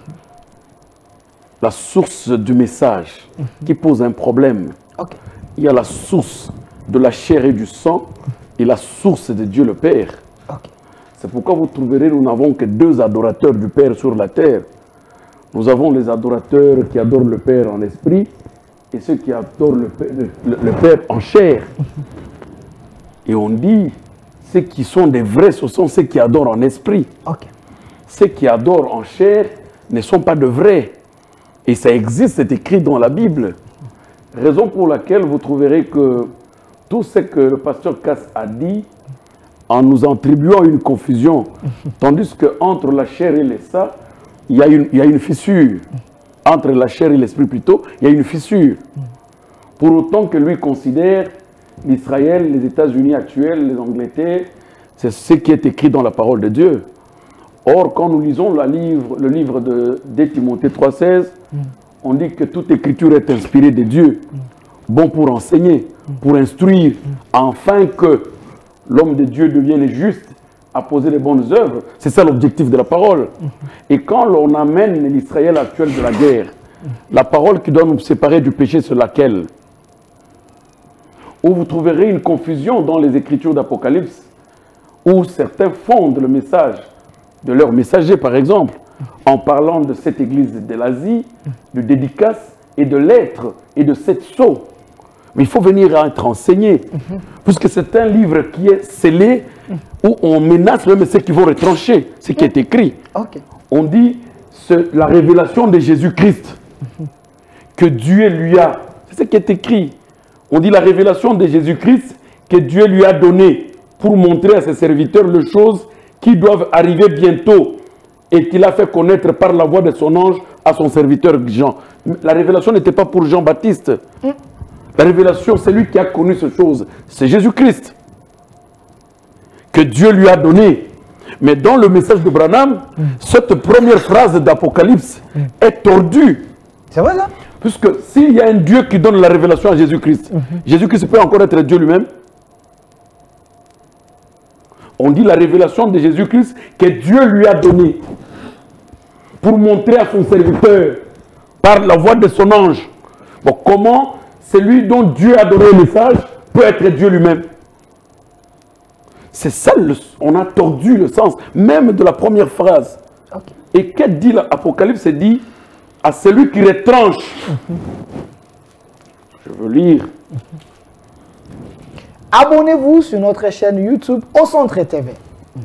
B: la source du message, qui pose un problème.
A: Ok.
B: Il y a la source de la chair et du sang et la source de Dieu le Père.
A: Ok.
B: C'est pourquoi vous trouverez, nous n'avons que deux adorateurs du Père sur la terre. Nous avons les adorateurs qui adorent le Père en esprit et ceux qui adorent le Père, le, le Père en chair. Et on dit, ceux qui sont des vrais, ce sont ceux qui adorent en esprit.
A: Ok.
B: Ceux qui adorent en chair ne sont pas de vrais. Et ça existe, c'est écrit dans la Bible. Raison pour laquelle vous trouverez que tout ce que le pasteur Cass a dit, en nous attribuant une confusion, tandis qu'entre la chair et le sang, il y a une, il y a une fissure. Entre la chair et l'esprit plutôt, il y a une fissure. Pour autant que lui considère l'Israël, les États-Unis actuels, les Angleterres, c'est ce qui est écrit dans la parole de Dieu. Or, quand nous lisons la livre, le livre de, de Timothée trois seize, mm. on dit que toute écriture est inspirée de Dieu, mm. bon pour enseigner, mm. pour instruire, mm. afin que l'homme de Dieu devienne juste, à poser les bonnes œuvres. C'est ça l'objectif de la parole. Mm. Et quand l'on amène l'Israël actuel de la guerre, mm. la parole qui doit nous séparer du péché, c'est laquelle? Où vous trouverez une confusion dans les écritures d'Apocalypse, où certains fondent le message de leur messager, par exemple, en parlant de cette église de l'Asie, de dédicace et de lettres et de sept sceaux. Mais il faut venir à être enseigné, mm-hmm. puisque c'est un livre qui est scellé, mm-hmm. où on menace même ceux qui vont retrancher ce qui est écrit. Okay. On dit la révélation de Jésus-Christ, mm-hmm. que Dieu lui a, c'est ce qui est écrit. On dit la révélation de Jésus-Christ que Dieu lui a donnée pour montrer à ses serviteurs les choses qui doivent arriver bientôt et qu'il a fait connaître par la voix de son ange à son serviteur Jean. La révélation n'était pas pour Jean-Baptiste. Mm. La révélation, c'est lui qui a connu ces choses. C'est Jésus-Christ que Dieu lui a donné. Mais dans le message de Branham, mm. cette première phrase d'Apocalypse mm. est tordue.
A: C'est vrai ça?
B: Puisque s'il y a un Dieu qui donne la révélation à Jésus-Christ, mm-hmm. Jésus-Christ peut encore être Dieu lui-même. On dit la révélation de Jésus-Christ que Dieu lui a donnée pour montrer à son serviteur par la voix de son ange. Bon, comment celui dont Dieu a donné le message peut être Dieu lui-même? C'est ça, le, on a tordu le sens même de la première phrase. Okay. Et qu'est-ce dit l'Apocalypse? C'est dit à celui qui retranche. Mm-hmm. Je veux lire. Mm-hmm.
A: Abonnez-vous sur notre chaîne YouTube Au Centre T V.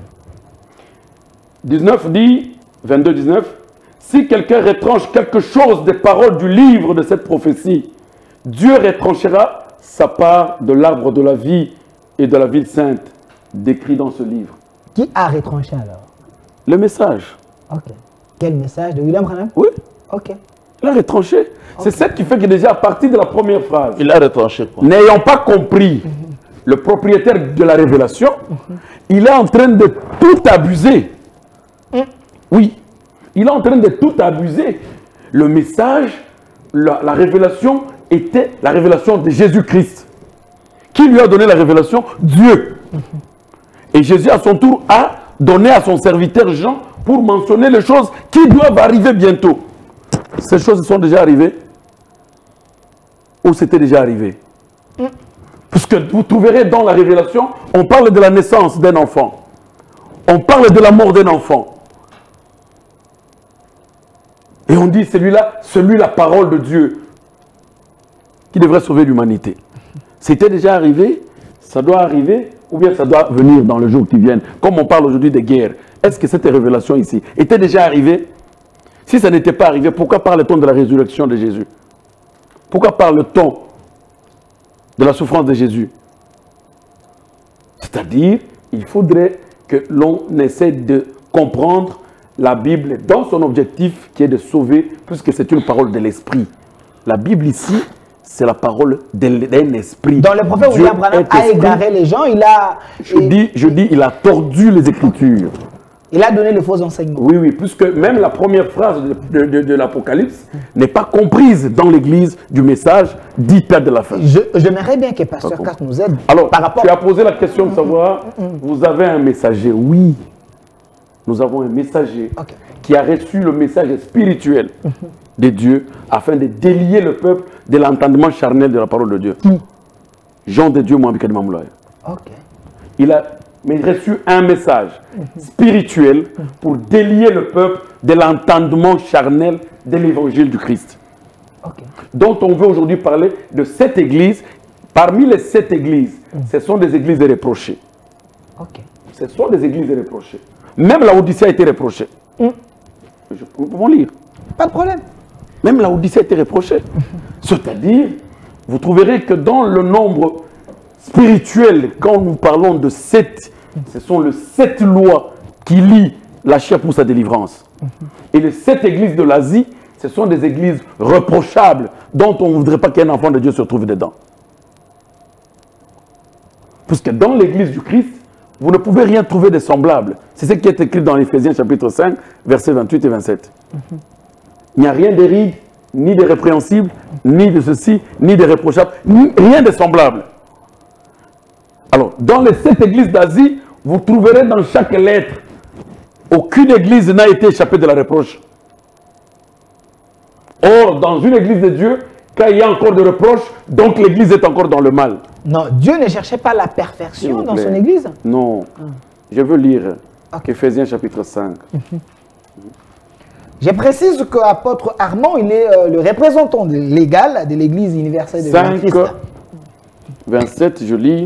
B: dix-neuf dit, vingt-deux dix-neuf, si quelqu'un retranche quelque chose des paroles du livre de cette prophétie, Dieu retranchera sa part de l'arbre de la vie et de la ville sainte, décrit dans ce livre.
A: Qui a retranché alors?
B: Le message.
A: Ok. Quel message? De William Branham?
B: Oui.
A: Ok.
B: Il a retranché. Okay. C'est ça qui fait que déjà à partir de la première phrase,
C: il a retranché quoi?
B: N'ayant pas compris mm-hmm. le propriétaire de la révélation, mm-hmm. il est en train de tout abuser. Mm. Oui. Il est en train de tout abuser. Le message, la, la révélation était la révélation de Jésus-Christ. Qui lui a donné la révélation? Dieu. Mm-hmm. Et Jésus, à son tour, a donné à son serviteur Jean pour mentionner les choses qui doivent arriver bientôt. Ces choses sont déjà arrivées? Ou c'était déjà arrivé? Mm. Puisque vous trouverez dans la révélation, on parle de la naissance d'un enfant. On parle de la mort d'un enfant. Et on dit, celui-là, celui la parole de Dieu, qui devrait sauver l'humanité. C'était déjà arrivé, ça doit arriver, ou bien ça doit venir dans le jour qui vient. Comme on parle aujourd'hui des guerres. Est-ce que cette révélation ici était déjà arrivée? Si ça n'était pas arrivé, pourquoi parle-t-on de la résurrection de Jésus? Pourquoi parle-t-on de la souffrance de Jésus? C'est-à-dire, il faudrait que l'on essaie de comprendre la Bible dans son objectif qui est de sauver, puisque c'est une parole de l'esprit. La Bible ici, c'est la parole d'un esprit.
A: Dans le prophète William Branham a égaré les gens, il a...
B: Je, et, dis, je dis, il a tordu les Écritures.
A: Il a donné le faux enseignement.
B: Oui, oui, puisque même la première phrase de, de, de l'Apocalypse n'est pas comprise dans l'Église du message dit Père de la fin.
A: J'aimerais bien que Pasteur Cass nous aide.
B: Alors,
A: par rapport...
B: tu as posé la question de savoir, mm -hmm. vous avez un messager. Oui, nous avons un messager okay. qui a reçu le message spirituel mm -hmm. de Dieu afin de délier le peuple de l'entendement charnel de la parole de Dieu. Mm. Jean de Dieu, Mohamed Kadi Mamoulaye.
A: Ok.
B: Il a mais reçu un message spirituel pour délier le peuple de l'entendement charnel de l'évangile du Christ. Okay. Dont on veut aujourd'hui parler de sept églises. Parmi les sept églises, mm. ce sont des églises reprochées.
A: Okay.
B: Ce sont des églises reprochées. Même la Odyssée a été reprochée. Mm. Je, nous pouvons lire.
A: Pas de problème.
B: Même la Odyssée a été reprochée. C'est-à-dire, vous trouverez que dans le nombre spirituel, quand nous parlons de sept, ce sont les sept lois qui lient la chair pour sa délivrance. Et les sept églises de l'Asie, ce sont des églises reprochables dont on ne voudrait pas qu'un enfant de Dieu se trouve dedans. Parce que dans l'église du Christ, vous ne pouvez rien trouver de semblable. C'est ce qui est écrit dans Éphésiens chapitre cinq, versets vingt-huit et vingt-sept. Il n'y a rien de ride, ni de répréhensible, ni de ceci, ni de reprochable, ni rien de semblable. Alors, dans les sept églises d'Asie, vous trouverez dans chaque lettre, aucune église n'a été échappée de la reproche. Or, dans une église de Dieu, quand il y a encore de reproches, donc l'église est encore dans le mal.
A: Non, Dieu ne cherchait pas la perfection dans son église.
B: Non. Hum. Je veux lire okay. Éphésiens chapitre cinq.
A: Mm-hmm. Je précise que l'apôtre Armand, il est euh, le représentant légal de l'église universelle de Jésus-Christ.
B: cinq, vingt-sept, je lis.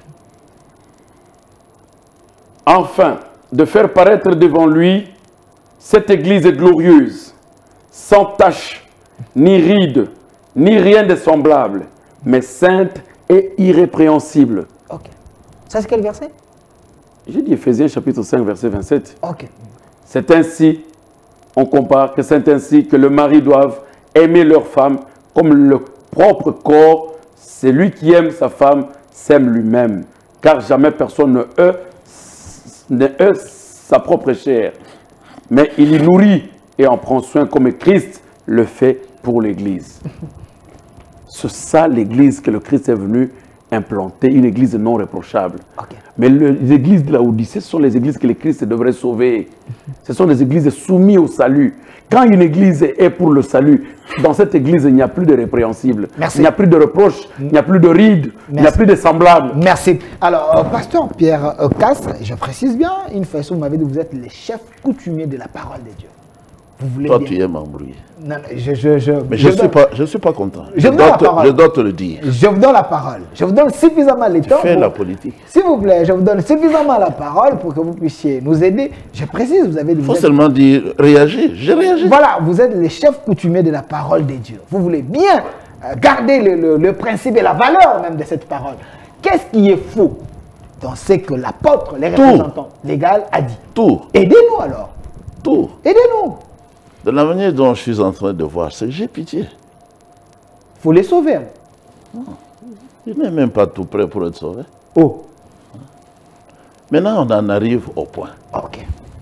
B: Enfin, de faire paraître devant lui cette église glorieuse, sans tache, ni ride, ni rien de semblable, mais sainte et irrépréhensible.
A: Ok. Ça, c'est quel verset?
B: J'ai dit Éphésiens chapitre cinq, verset vingt-sept.
A: Ok.
B: C'est ainsi, on compare que c'est ainsi que le mari doivent aimer leur femme comme le propre corps. Celui qui aime sa femme s'aime lui-même, car jamais personne ne heurt ne heut sa propre chair, mais il y nourrit et en prend soin comme Christ le fait pour l'Église. C'est ça l'Église que le Christ est venu implanter, une Église non reprochable. Okay. Mais le, les églises de la Odyssée sont les églises que le Christ devrait sauver. Ce sont des églises soumises au salut. Quand une église est pour le salut, dans cette église, il n'y a plus de répréhensibles. Merci. Il n'y a plus de reproches, il n'y a plus de rides, Merci. Il n'y a plus de semblables.
A: Merci. Alors, euh, pasteur Pierre euh, Cass, je précise bien, une fois vous m'avez dit que vous êtes les chefs coutumiers de la parole de Dieu. Vous voulez
C: Toi,
A: bien...
C: tu aimes embrouiller.
A: Non, non, je, je, je,
C: Mais je ne suis, pas, je suis pas content.
A: Je,
C: je,
A: vous
C: dois
A: donne
C: te,
A: la parole.
C: je dois te le dire.
A: Je vous donne la parole. Je vous donne suffisamment le temps.
C: Fais
A: pour...
C: la politique.
A: S'il vous plaît, je vous donne suffisamment la parole pour que vous puissiez nous aider. Je précise, vous avez...
C: Il faut
A: êtes...
C: seulement dire réagir. J'ai réagi.
A: Voilà, vous êtes les chefs coutumiers de la parole de Dieu. Vous voulez bien garder le, le, le principe et la valeur même de cette parole. Qu'est-ce qui est faux dans ce que l'apôtre, les représentants légaux, a dit?
C: Tout.
A: Aidez-nous alors.
C: Tout.
A: Aidez-nous.
C: De la manière dont je suis en train de voir, c'est que j'ai pitié.
A: Il faut les sauver.
C: Non. Il n'est même pas tout prêt pour être sauvé.
A: Oh.
C: Maintenant, on en arrive au point.
A: Ok.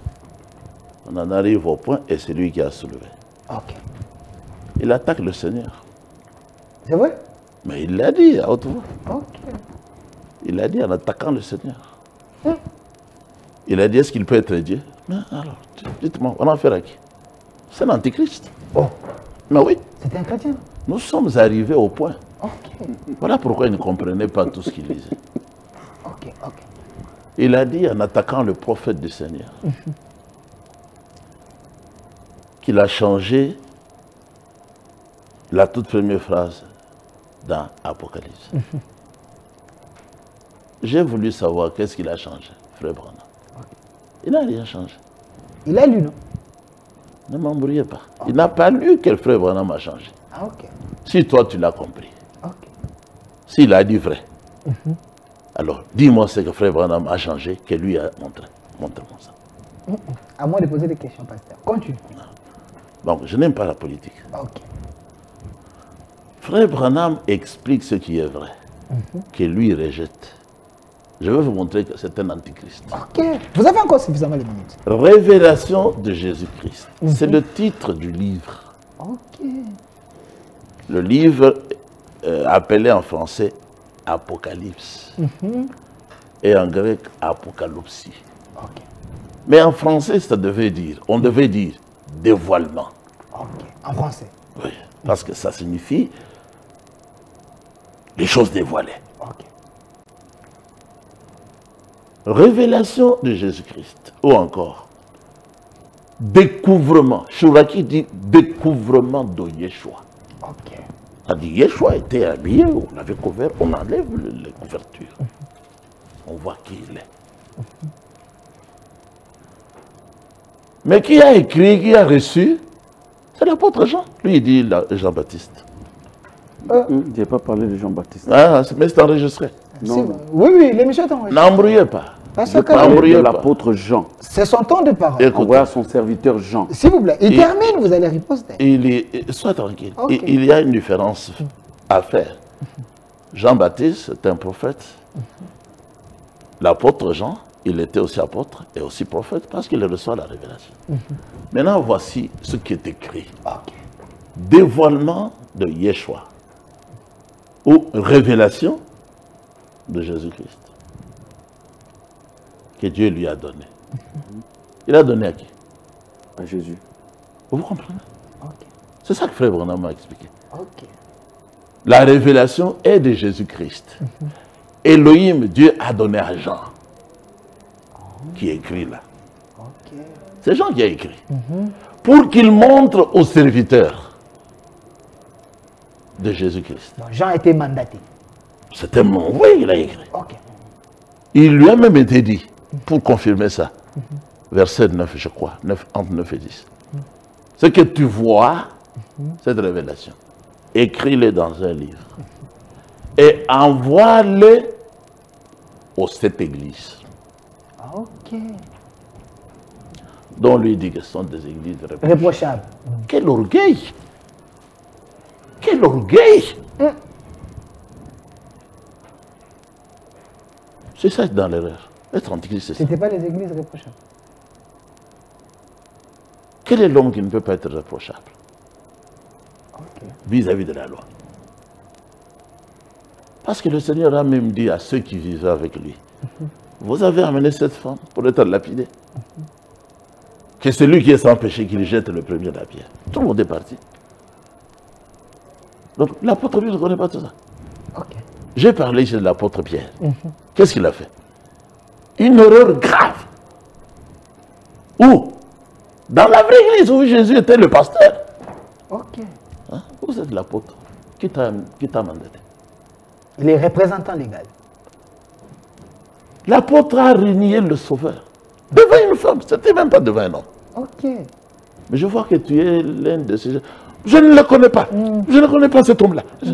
C: On en arrive au point et c'est lui qui a soulevé.
A: Ok.
C: Il attaque le Seigneur.
A: C'est vrai?
C: Mais il l'a dit à haute voix.
A: Ok.
C: Il l'a dit en attaquant le Seigneur.
A: Hum.
C: Il a dit, est-ce qu'il peut être Dieu? Mais alors, dites-moi, on en fait à qui? C'est l'antichrist.
A: Oh.
C: Mais oui.
A: C'était un chrétien.
C: Nous sommes arrivés au point.
A: Ok.
C: Voilà pourquoi il ne comprenait pas tout ce qu'il disait.
A: Ok, ok.
C: Il a dit en attaquant le prophète du Seigneur qu'il a changé la toute première phrase dans Apocalypse. J'ai voulu savoir qu'est-ce qu'il a changé, frère Branham. Okay. Il n'a rien changé.
A: Il a lu, non?
C: Ne m'embrouillez pas. Okay. Il n'a pas lu que le frère Branham a changé.
A: Ah, ok.
C: Si toi, tu l'as compris.
A: Ok.
C: S'il a dit vrai. Mm-hmm. Alors, dis-moi ce que Frère Branham a changé, que lui a montré. Montre-moi ça.
A: Mm, mm. À moi de poser des questions, pasteur. Continue.
C: Donc, je n'aime pas la politique.
A: Ok.
C: Frère Branham explique ce qui est vrai, mm-hmm. que lui rejette. Je vais vous montrer que c'est un antichrist.
A: Ok. Vous avez encore suffisamment de minutes.
C: Révélation de Jésus-Christ. Mm-hmm. C'est le titre du livre.
A: Ok.
C: Le livre euh, appelé en français Apocalypse. Mm-hmm. Et en grec Apocalypsie.
A: Ok.
C: Mais en français, ça devait dire, on devait dire dévoilement.
A: Ok. En français.
C: Oui. Parce que ça signifie les choses dévoilées.
A: Ok.
C: Révélation de Jésus-Christ. Ou encore, découvrement. Chouraki dit découvrement de Yeshua.
A: Ok.
C: Ça dit Yeshua était habillé, on l'avait couvert, on enlève le, les couvertures. Mm-hmm. On voit qui il est. Mm-hmm. Mais qui a écrit, qui a reçu? C'est l'apôtre Jean. Lui, il dit Jean-Baptiste.
B: Euh, je n'ai pas parlé de Jean-Baptiste.
C: Ah, mais c'est enregistré.
A: Non. Oui, oui, l'émission est enregistrée.
C: N'embrouillez pas.
B: Je parlais de l'apôtre Jean.
A: C'est son temps de parole.
B: Envoyé à son serviteur Jean.
A: S'il vous plaît, il
C: et,
A: termine, vous allez riposter.
C: Il est, sois tranquille.
A: Okay.
C: Il, il y a une différence à faire. Jean-Baptiste, c'est un prophète. L'apôtre Jean, il était aussi apôtre et aussi prophète parce qu'il reçoit la révélation. Mm-hmm. Maintenant, voici ce qui est écrit.
A: Okay.
C: Dévoilement de Yeshua ou révélation de Jésus-Christ que Dieu lui a donné. Mm-hmm. Il a donné à qui?
B: À Jésus.
C: Vous comprenez?
A: Okay.
C: C'est ça que Frère Branham m'a expliqué.
A: Okay.
C: La révélation est de Jésus-Christ. Mm-hmm. Elohim, Dieu a donné à Jean. Qui écrit là.
A: Okay.
C: C'est Jean qui a écrit.
A: Mm-hmm.
C: Pour qu'il montre aux serviteurs de Jésus-Christ.
A: Jean a été mandaté.
C: C'était mon... Oui, il a écrit.
A: Okay.
C: Il lui a même été dit, pour confirmer ça, mm-hmm. verset neuf, je crois, neuf, entre neuf et dix. Mm-hmm. Ce que tu vois, mm-hmm. cette révélation, écris-le dans un livre. Mm-hmm. Et envoie-le aux sept églises.
A: Ok.
C: Dont lui dit que ce sont des églises réprochables.
A: Réprochables.
C: Quel orgueil! Quel orgueil! Mm. C'est ça dans l'erreur. Être antichrist, c'est ça.
A: Ce n'était pas les églises réprochables.
C: Quel est l'homme qui ne peut pas être réprochable vis-à-vis
A: okay.
C: de la loi? Parce que le Seigneur a même dit à ceux qui vivaient avec lui, mm-hmm. vous avez amené cette femme pour être lapidée. Mm-hmm. Que celui qui est sans péché, qu'il jette le premier la pierre. Tout le monde est parti. Donc l'apôtre lui ne connaît pas tout ça.
A: Okay.
C: J'ai parlé ici de l'apôtre Pierre.
A: Mm-hmm. Qu'est-ce
C: qu'il a fait? Une erreur grave. Où? Dans la vraie église où Jésus était le pasteur.
A: Ok.
C: Hein? Vous êtes l'apôtre. Qui t'a mandaté?
A: Il est représentant légal.
C: L'apôtre a renié le sauveur. Devant une femme, c'était même pas devant un homme.
A: Ok.
C: Mais je vois que tu es l'un de ces gens. Je ne le connais pas. Mm. Je ne connais pas cet homme-là. Mm.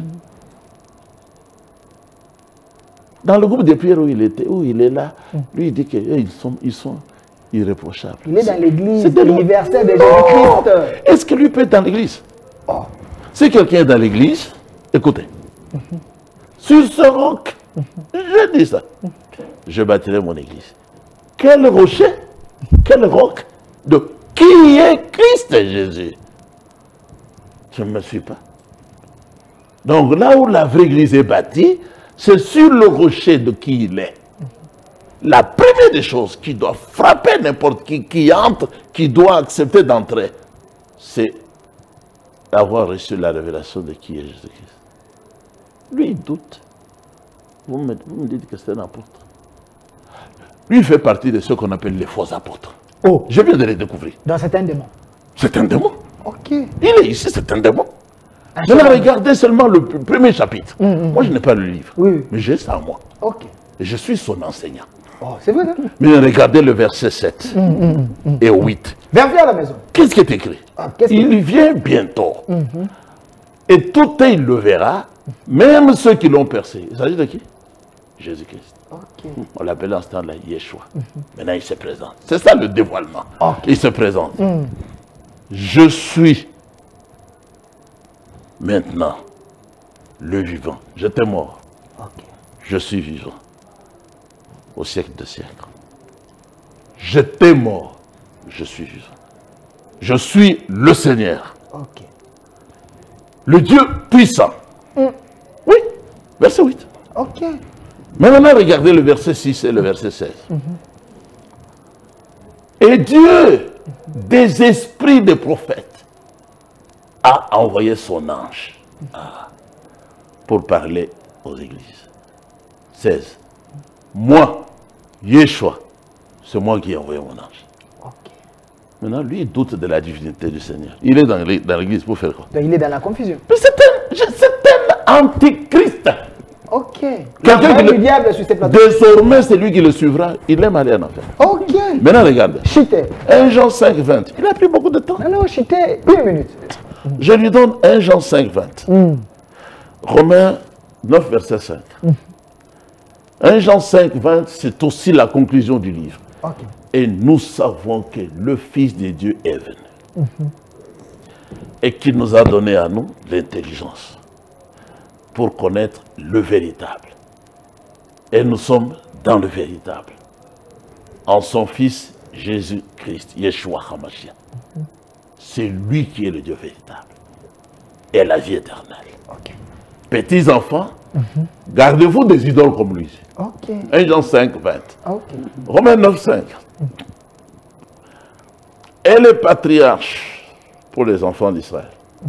C: Dans le groupe de prières où il était, où il est là, mm. lui il dit qu'ils sont, ils sont irréprochables.
A: Il est, est dans l'église universelle de Jésus-Christ.
C: Est-ce que lui peut être dans l'église? Oh. Si quelqu'un est dans l'église, écoutez. Mm-hmm. Sur ce roc, mm-hmm. je dis ça, mm-hmm. je bâtirai mon église. Quel rocher? Quel roc? De qui est Christ Jésus? Je ne me suis pas. Donc là où la vraie église est bâtie, c'est sur le rocher de qui il est. La première des choses qui doit frapper n'importe qui qui entre, qui doit accepter d'entrer, c'est avoir reçu la révélation de qui est Jésus-Christ. Lui, il doute. Vous me, vous me dites que c'est un apôtre. Lui, il fait partie de ceux qu'on appelle les faux apôtres. Oh, je viens de les découvrir.
A: Donc c'est un démon.
C: C'est un démon.
A: Ok.
C: Il est ici, c'est un démon. Je vais regarder seulement le premier chapitre. Mmh, mmh. Moi, je n'ai pas le livre.
A: Oui.
C: Mais j'ai ça en moi.
A: Ok.
C: Et je suis son enseignant.
A: Oh, c'est vrai. Hein?
C: Mais regardez le verset sept mmh, mmh, mmh. et huit.
A: Viens à la maison.
C: Qu'est-ce qui est écrit? Ah, qu est il est... vient bientôt. Mmh. Et tout il le verra, même ceux qui l'ont percé. Il s'agit de qui? Jésus-Christ.
A: Okay.
C: On l'appelait en ce temps-là Yeshua. Mm-hmm. Maintenant, il se présente. C'est ça le dévoilement. Okay. Il se présente. Mm. Je suis maintenant le vivant. J'étais mort. Okay. Je suis vivant. Au siècle des siècles. J'étais mort. Je suis vivant. Je suis le Seigneur.
A: Okay.
C: Le Dieu puissant. Mm. Oui, verset huit.
A: Ok.
C: Mais maintenant, regardez le verset six et le verset seize. Mm-hmm. Et Dieu, des esprits des prophètes, a envoyé son ange ah, pour parler aux églises. seize. Moi, Yeshua, c'est moi qui ai envoyé mon ange.
A: Okay.
C: Maintenant, lui, il doute de la divinité du Seigneur. Il est dans l'église pour faire quoi?
A: Donc, il est dans la confusion.
C: Mais c'est un, un antichrist.
A: Ok.
C: Quelqu'un qui
A: le
C: le...
A: diable sur cette
C: Désormais, c'est lui qui le suivra. Il aime aller en enfer.
A: Ok.
C: Maintenant, regarde.
A: Chité.
C: un Jean cinq, vingt. Il a pris beaucoup de temps.
A: Non, non, chité. Une minute.
C: Je lui donne un Jean cinq, vingt. Mm. Romains neuf, verset cinq. Mm. un Jean cinq, vingt, c'est aussi la conclusion du livre.
A: Okay.
C: Et nous savons que le Fils de Dieu est venu. Mm-hmm. Et qu'il nous a donné à nous l'intelligence pour connaître le véritable. Et nous sommes dans le véritable. En son Fils Jésus-Christ, Yeshua HaMashiach. Mm-hmm. C'est lui qui est le Dieu véritable. Et la vie éternelle.
A: Okay.
C: Petits enfants, mm-hmm. gardez-vous des idoles comme lui.
A: Okay.
C: un Jean cinq, vingt.
A: Okay.
C: Romains neuf, cinq. Et les patriarches pour les enfants d'Israël.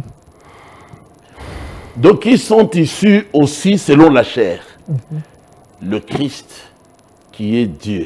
C: Donc ils sont issus aussi selon la chair. Mm-hmm. Le Christ qui est Dieu,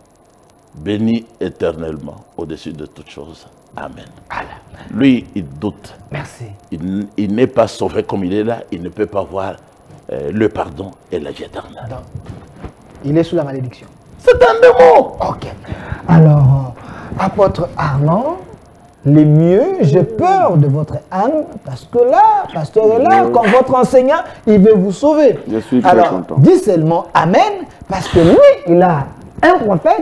C: béni éternellement au-dessus de toutes choses. Amen.
A: Voilà.
C: Lui, il doute.
A: Merci.
C: Il, il n'est pas sauvé comme il est là. Il ne peut pas voir euh, le pardon et la vie éternelle.
A: Donc, il est sous la malédiction.
C: C'est un démon.
A: Ok. Alors, apôtre Armand, le mieux, j'ai peur de votre âme, parce que là, pasteur est là, comme votre enseignant, il veut vous sauver.
B: Je suis très
A: Alors,
B: content.
A: dis seulement Amen, parce que lui, il a un prophète,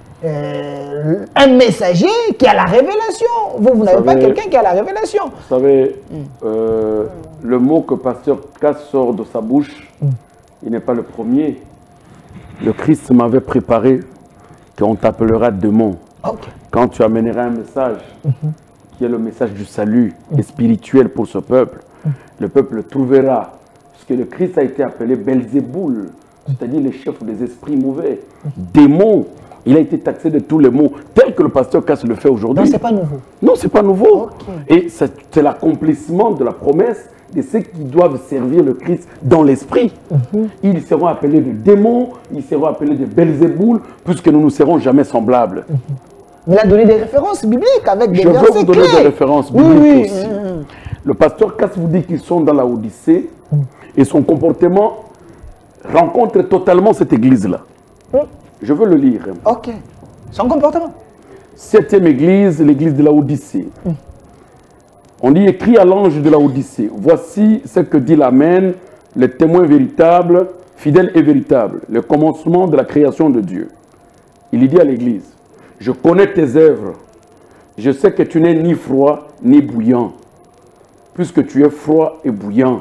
A: euh, un messager qui a la révélation. Vous, vous n'avez pas quelqu'un qui a la révélation.
B: Vous savez, mm. euh, le mot que pasteur Cass sort de sa bouche, mm. il n'est pas le premier. Le Christ m'avait préparé qu'on t'appellera démon.
A: Okay.
B: Quand tu amèneras un message mm-hmm. qui est le message du salut mm. et spirituel pour ce peuple, mm. le peuple le trouvera. Parce que le Christ a été appelé Belzéboul, c'est-à-dire les chefs des esprits mauvais, mm. démons. Il a été taxé de tous les mots, tel que le pasteur Cass le fait aujourd'hui.
A: Non, c'est pas nouveau.
B: Non, c'est pas nouveau.
A: Okay.
B: Et c'est l'accomplissement de la promesse de ceux qui doivent servir le Christ dans l'esprit. Mm-hmm. Ils seront appelés de démons, ils seront appelés de Belzéboul, puisque nous ne serons jamais semblables.
A: Mm-hmm. Mais il a donné des références bibliques avec des
B: Je
A: versets
B: veux vous donner
A: clés.
B: des références bibliques
A: oui, oui.
B: aussi.
A: Mm-hmm.
B: Le pasteur Cass vous dit qu'ils sont dans la Odyssée mm. et son comportement rencontre totalement cette église-là. Mm. Je veux le lire.
A: Ok. Son comportement.
B: Septième église, l'église de la Odyssée. Mm. On dit écrit à l'ange de la Odyssée. Voici ce que dit l'Amen, le témoin véritable, fidèle et véritable, le commencement de la création de Dieu. Il y dit à l'église, je connais tes œuvres. Je sais que tu n'es ni froid ni bouillant, puisque tu es froid et bouillant.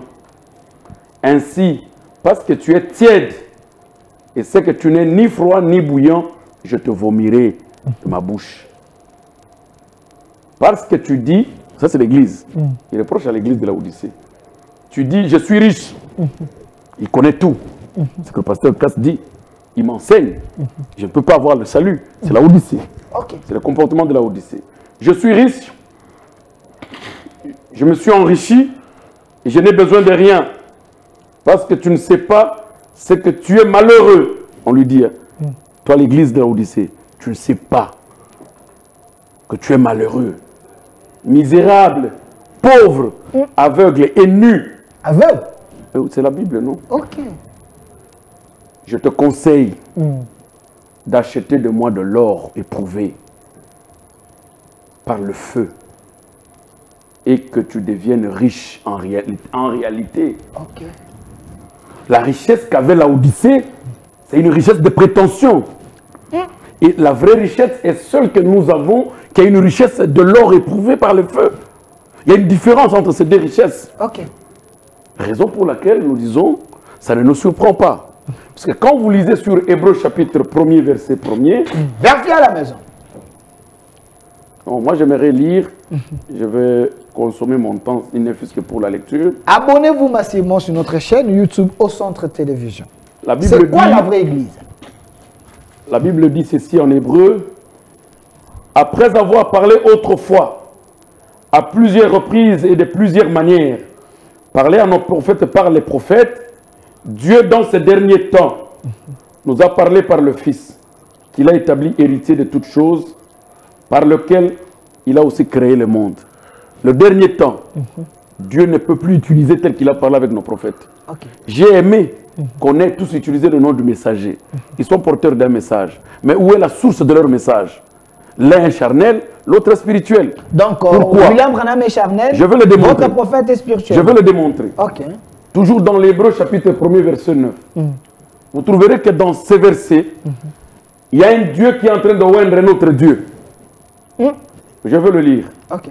B: Ainsi, parce que tu es tiède, et sais que tu n'es ni froid ni bouillant, je te vomirai de ma bouche. Parce que tu dis, ça c'est l'église, mm. il reproche à l'église de la Odyssée. Tu dis, je suis riche. Mm. Il connaît tout. Mm. C'est ce que le pasteur Cass dit. Il m'enseigne. Mm. Je ne peux pas avoir le salut. C'est mm. la Odyssée.
A: Okay.
B: C'est le comportement de la Odyssée. Je suis riche. Je me suis enrichi et je n'ai besoin de rien. Parce que tu ne sais pas, c'est que tu es malheureux. On lui dit, mm. toi l'église de la Odyssée, tu ne sais pas que tu es malheureux, misérable, pauvre, mm. aveugle et nu.
A: Aveugle?
B: C'est la Bible, non?
A: Ok.
B: Je te conseille
A: mm.
B: d'acheter de moi de l'or éprouvé par le feu et que tu deviennes riche en, réali en réalité.
A: Ok.
B: La richesse qu'avait la Odyssée, C'est une richesse de prétention. Et la vraie richesse est celle que nous avons, qui est une richesse de l'or éprouvé par le feu. Il y a une différence entre ces deux richesses.
A: Ok.
B: Raison pour laquelle nous disons, ça ne nous surprend pas. Parce que quand vous lisez sur Hébreux chapitre premier, verset premier...
A: Vérifiez à la maison.
B: Bon, moi j'aimerais lire, je vais consommer mon temps, il ne fût que pour la lecture.
A: Abonnez-vous massivement sur notre chaîne YouTube Au Centre Télévision.
B: La Bible
A: C'est quoi
B: dit,
A: la vraie église?
B: La Bible dit ceci en hébreu. Après avoir parlé autrefois, à plusieurs reprises et de plusieurs manières, parlé à nos prophètes par les prophètes, Dieu dans ces derniers temps nous a parlé par le Fils, qu'il a établi héritier de toutes choses, par lequel il a aussi créé le monde. Le dernier temps, mm-hmm. Dieu ne peut plus utiliser tel qu'il a parlé avec nos prophètes. Okay. J'ai aimé mm-hmm. qu'on ait tous utilisé le nom du messager. Mm-hmm. Ils sont porteurs d'un message. Mais où est la source de leur message? L'un est charnel, l'autre est spirituel.
A: Donc,
B: pourquoi?
A: William Branham est charnel,
B: je veux le démontrer.
A: Votre prophète est spirituel.
B: Je veux le démontrer.
A: Okay.
B: Toujours dans l'Hébreu chapitre premier, verset neuf. Mm-hmm. Vous trouverez que dans ces versets, mm-hmm. il y a un Dieu qui est en train de oindre un autre Dieu. Mm. Je veux le lire.
A: Okay.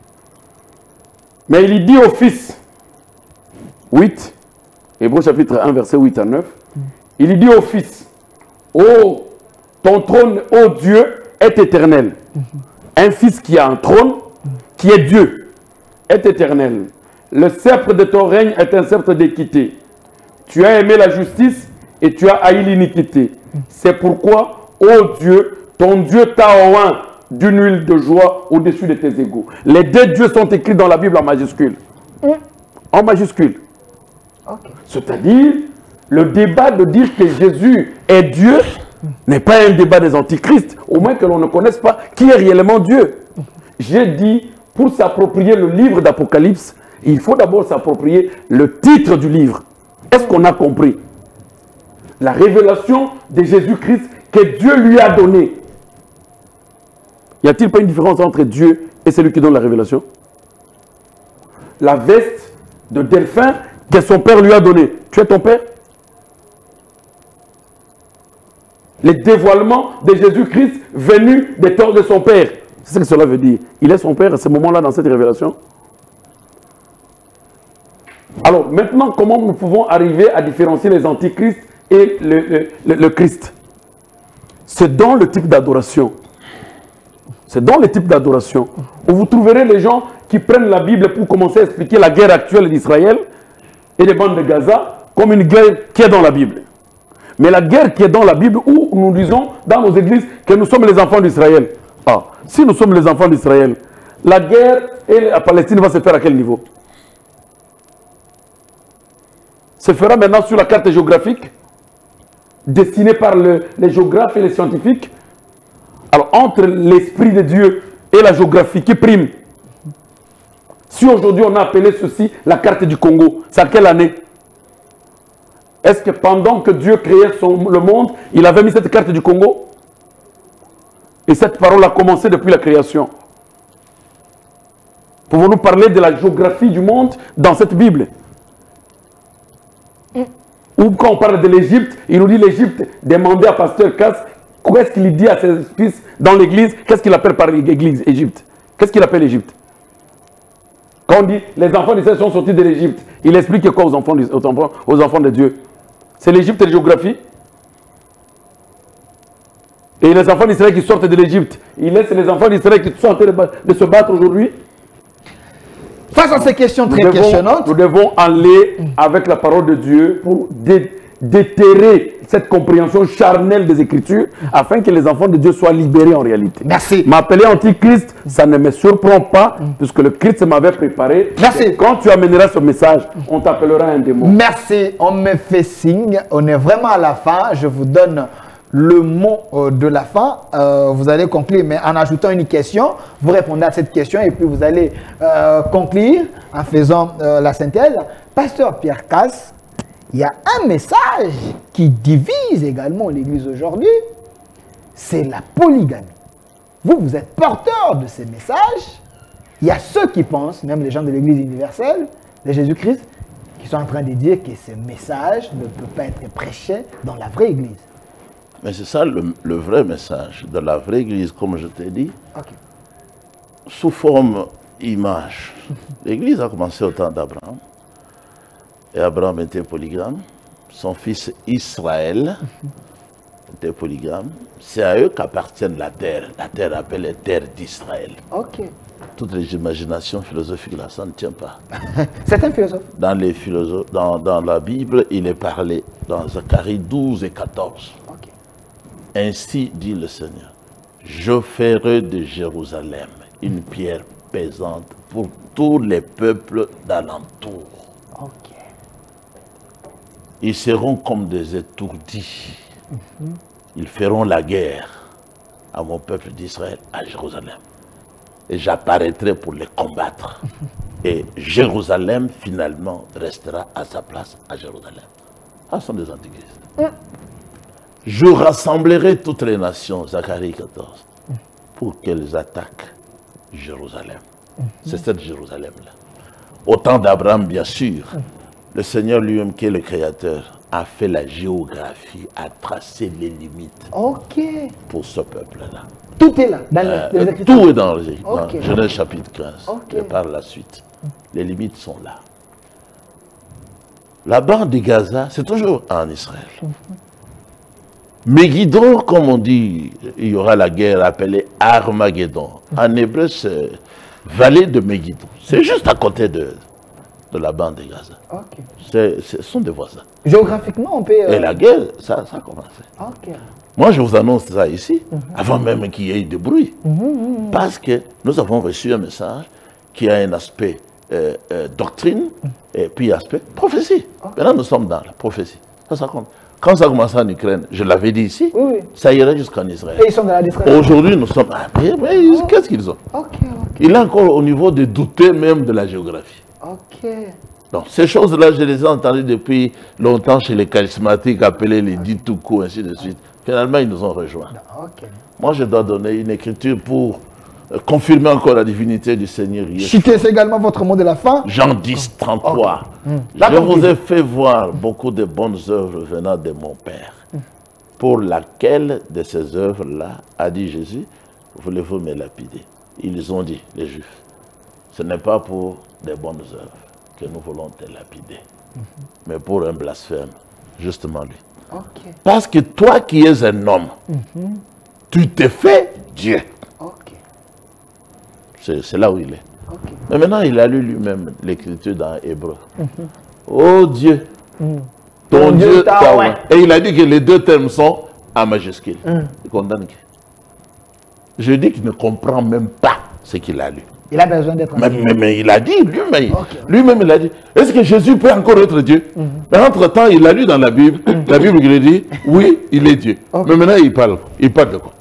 B: Mais il dit au Fils, huit, Hébreux chapitre un, verset huit à neuf, mm. il dit au Fils, oh, ton trône, ô Dieu, est éternel. Mm-hmm. Un Fils qui a un trône, mm. qui est Dieu, est éternel. Le sceptre de ton règne est un sceptre d'équité. Tu as aimé la justice et tu as haï l'iniquité. Mm. C'est pourquoi, ô Dieu, ton Dieu t'a oint d'une huile de joie au-dessus de tes égaux. Les deux dieux sont écrits dans la Bible en majuscule. Mm. En majuscule. Okay. C'est-à-dire, le débat de dire que Jésus est Dieu mm. n'est pas un débat des antichrists, au moins que l'on ne connaisse pas qui est réellement Dieu. Mm. J'ai dit, pour s'approprier le livre d'Apocalypse, il faut d'abord s'approprier le titre du livre. Est-ce qu'on a compris? La révélation de Jésus-Christ que Dieu lui a donnée. Y a-t-il pas une différence entre Dieu et celui qui donne la révélation? La veste de Delphin que son père lui a donnée. Tu es ton père? Le dévoilement de Jésus-Christ venu des torts de son père. C'est ce que cela veut dire. Il est son père à ce moment-là dans cette révélation. Alors maintenant, comment nous pouvons arriver à différencier les antichrists et le, le, le, le Christ? C'est dans le type d'adoration. C'est dans le type d'adoration où vous trouverez les gens qui prennent la Bible pour commencer à expliquer la guerre actuelle d'Israël et des bandes de Gaza comme une guerre qui est dans la Bible. Mais la guerre qui est dans la Bible, où nous disons dans nos églises que nous sommes les enfants d'Israël. Ah, si nous sommes les enfants d'Israël, la guerre et la Palestine va se faire à quel niveau? Se fera maintenant sur la carte géographique dessinée par le, les géographes et les scientifiques. Alors, entre l'esprit de Dieu et la géographie qui prime, si aujourd'hui on a appelé ceci la carte du Congo, c'est à quelle année? Est-ce que pendant que Dieu créait son, le monde, il avait mis cette carte du Congo? Et cette parole a commencé depuis la création. Pouvons-nous parler de la géographie du monde dans cette Bible? Ou quand on parle de l'Égypte, il nous dit l'Égypte, demandez à Pasteur Cass, qu'est-ce qu'il dit à ses fils dans l'église? Qu'est-ce qu'il appelle par l'église Égypte? Qu'est-ce qu'il appelle l'Égypte? Quand on dit les enfants d'Israël sont sortis de l'Égypte, il explique quoi aux enfants, aux enfants, aux enfants de Dieu? C'est l'Égypte et la géographie. Et les enfants d'Israël qui sortent de l'Égypte, il laisse les enfants d'Israël qui sont en train de se battre aujourd'hui.
A: Face à ces questions très
B: nous devons,
A: questionnantes,
B: nous devons aller avec la parole de Dieu pour dé déterrer cette compréhension charnelle des Écritures afin que les enfants de Dieu soient libérés en réalité.
A: Merci.
B: M'appeler antichrist, ça ne me surprend pas puisque le Christ m'avait préparé.
A: Merci.
B: Quand tu amèneras ce message, on t'appellera un démon.
A: Merci. On me fait signe. On est vraiment à la fin. Je vous donne le mot euh, de la fin. Euh, vous allez conclure, mais en ajoutant une question, vous répondez à cette question et puis vous allez euh, conclure en faisant euh, la synthèse. Pasteur Pierre Cass, il y a un message qui divise également l'Église aujourd'hui, c'est la polygamie. Vous, vous êtes porteur de ces messages. Il y a ceux qui pensent, même les gens de l'Église universelle, de Jésus-Christ, qui sont en train de dire que ces messages ne peuvent pas être prêchés dans la vraie Église.
C: Mais c'est ça le, le vrai message de la vraie Église, comme je t'ai dit,
A: Okay.
C: sous forme image. L'Église a commencé au temps d'Abraham. Et Abraham était polygame. Son fils Israël était polygame. C'est à eux qu'appartient la terre. La terre appelée terre d'Israël.
A: Ok.
C: Toutes les imaginations philosophiques là, ça ne tient pas.
A: C'est un philosophe.
C: Dans, les philosophes, dans, dans la Bible, il est parlé dans Zacharie douze et quatorze.
A: Ok.
C: Ainsi dit le Seigneur, je ferai de Jérusalem une pierre pesante pour tous les peuples d'alentour.
A: Ok.
C: Ils seront comme des étourdis. Mm-hmm. Ils feront la guerre à mon peuple d'Israël, à Jérusalem. Et j'apparaîtrai pour les combattre. Mm-hmm. Et Jérusalem, finalement, restera à sa place à Jérusalem. Ah, ce sont des antichrists. Mm. Je rassemblerai toutes les nations, Zacharie quatorze, mm. pour qu'elles attaquent Jérusalem. Mm-hmm. C'est cette Jérusalem-là. Au temps d'Abraham, bien sûr, mm. le Seigneur lui-même, qui est le Créateur, a fait la géographie, a tracé les limites
A: okay.
C: pour ce peuple-là.
A: Tout est là, dans
C: euh,
A: les, les
C: Tout est dans les Écritures.
A: Okay.
C: Genèse chapitre quinze.
A: Okay.
C: Et par la suite, les limites sont là. La bande de Gaza, c'est toujours en Israël. Mm-hmm. Megiddo, comme on dit, il y aura la guerre appelée Armageddon. Mm-hmm. En hébreu, c'est vallée de Megiddo. C'est juste à côté de... de la bande de Gaza.
A: Okay.
C: C'est, ce sont des voisins.
A: Géographiquement, on peut... Euh...
C: Et la guerre, ça, ça a commencé.
A: Okay.
C: Moi, je vous annonce ça ici, mm-hmm. avant même qu'il y ait de bruit.
A: Mm-hmm.
C: Parce que nous avons reçu un message qui a un aspect euh, euh, doctrine mm-hmm. et puis aspect prophétie. Okay. Maintenant, nous sommes dans la prophétie. Ça, ça compte. Quand ça a commencé en Ukraine, je l'avais dit ici,
A: oui, oui.
C: ça irait jusqu'en Israël.
A: Et ils sont dans la discrétion.
C: Aujourd'hui, nous sommes... Ah, mais, mais oh. Qu'est-ce qu'ils ont?
A: Okay, okay.
C: Il est encore au niveau de douter même de la géographie.
A: Ok.
C: Donc, ces choses-là, je les ai entendues depuis longtemps chez les charismatiques, appelés les Ditoukou, ainsi de suite. Finalement, ils nous ont rejoints.
A: Okay.
C: Moi, je dois donner une écriture pour euh, confirmer encore la divinité du Seigneur.
A: Citez également votre mot de la fin.
C: Jean dix, trente-trois. Okay. Mmh. Je vous ai fait voir beaucoup de bonnes œuvres venant de mon Père. Mmh. Pour laquelle de ces œuvres-là, a dit Jésus, voulez-vous me lapider? Ils ont dit, les Juifs, ce n'est pas pour des bonnes œuvres que nous voulons te lapider, mm-hmm. mais pour un blasphème, justement lui.
A: Okay.
C: Parce que toi qui es un homme, mm-hmm. tu t'es fait Dieu.
A: Okay.
C: C'est là où il est.
A: Okay.
C: Mais maintenant, il a lu lui-même l'écriture dans Hébreu. Mm-hmm. Oh Dieu, mm. ton, ton Dieu, Dieu t'a ouais. Et il a dit que les deux termes sont en majuscule. Mm. Il condamne qui? Je dis qu'il ne comprend même pas ce qu'il a lu.
A: Il a besoin d'être
C: mais, mais, mais il a dit, lui-même,
A: okay.
C: lui-même il a dit, est-ce que Jésus peut encore être Dieu? Mm-hmm. Mais entre-temps, il a lu dans la Bible, mm-hmm. la Bible il dit, oui, il est Dieu. Okay. Mais maintenant, il parle. Il parle de quoi?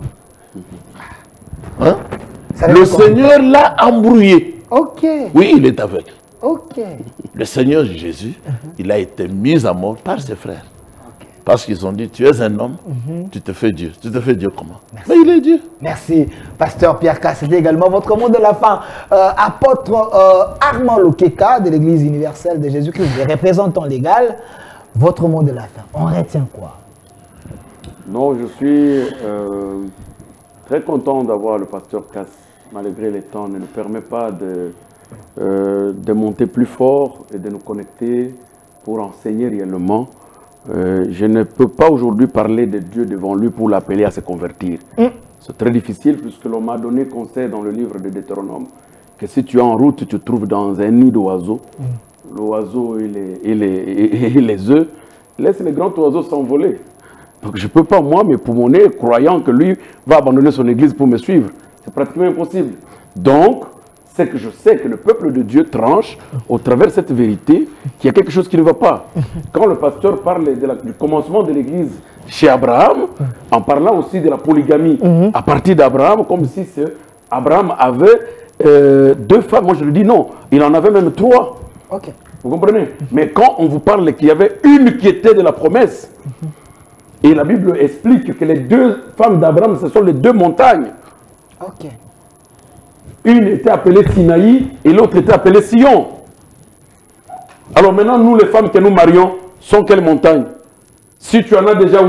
C: Hein? Le Seigneur l'a embrouillé.
A: Okay.
C: Oui, il est aveugle.
A: Okay.
C: Le Seigneur Jésus, mm-hmm. il a été mis à mort par ses frères. Parce qu'ils ont dit, tu es un homme, mm-hmm. tu te fais Dieu. Tu te fais Dieu comment? Merci. Mais il est Dieu.
A: Merci. Pasteur Pierre K, c'était également votre mot de la fin. Euh, apôtre euh, Armand Lokeka de l'Église universelle de Jésus-Christ, le représentant légal, votre mot de la fin. On retient quoi?
B: Non, je suis euh, très content d'avoir le pasteur Cass, malgré les temps, ne nous permet pas de, euh, de monter plus fort et de nous connecter pour enseigner réellement. Euh, je ne peux pas aujourd'hui parler de Dieu devant lui pour l'appeler à se convertir. Mm. C'est très difficile puisque l'on m'a donné conseil dans le livre de Deutéronome que si tu es en route, tu te trouves dans un nid d'oiseaux. Mm. L'oiseau et les, et, les, et, et les œufs laissent les grands oiseaux s'envoler. Donc je ne peux pas, moi, m'époumoner croyant que lui va abandonner son église pour me suivre. C'est pratiquement impossible. Donc, c'est que je sais que le peuple de Dieu tranche au travers de cette vérité qu'il y a quelque chose qui ne va pas. Quand le pasteur parle de la, du commencement de l'église chez Abraham, en parlant aussi de la polygamie mm-hmm. à partir d'Abraham, comme si Abraham avait euh, deux femmes, moi je lui dis non, il en avait même trois.
A: Okay.
B: Vous comprenez? Mais quand on vous parle qu'il y avait une qui était de la promesse, mm-hmm. et la Bible explique que les deux femmes d'Abraham, ce sont les deux montagnes.
A: Ok.
B: Une était appelée Sinaï et l'autre était appelée Sion. Alors maintenant, nous, les femmes que nous marions, sont quelles montagnes? Si tu en as déjà huit,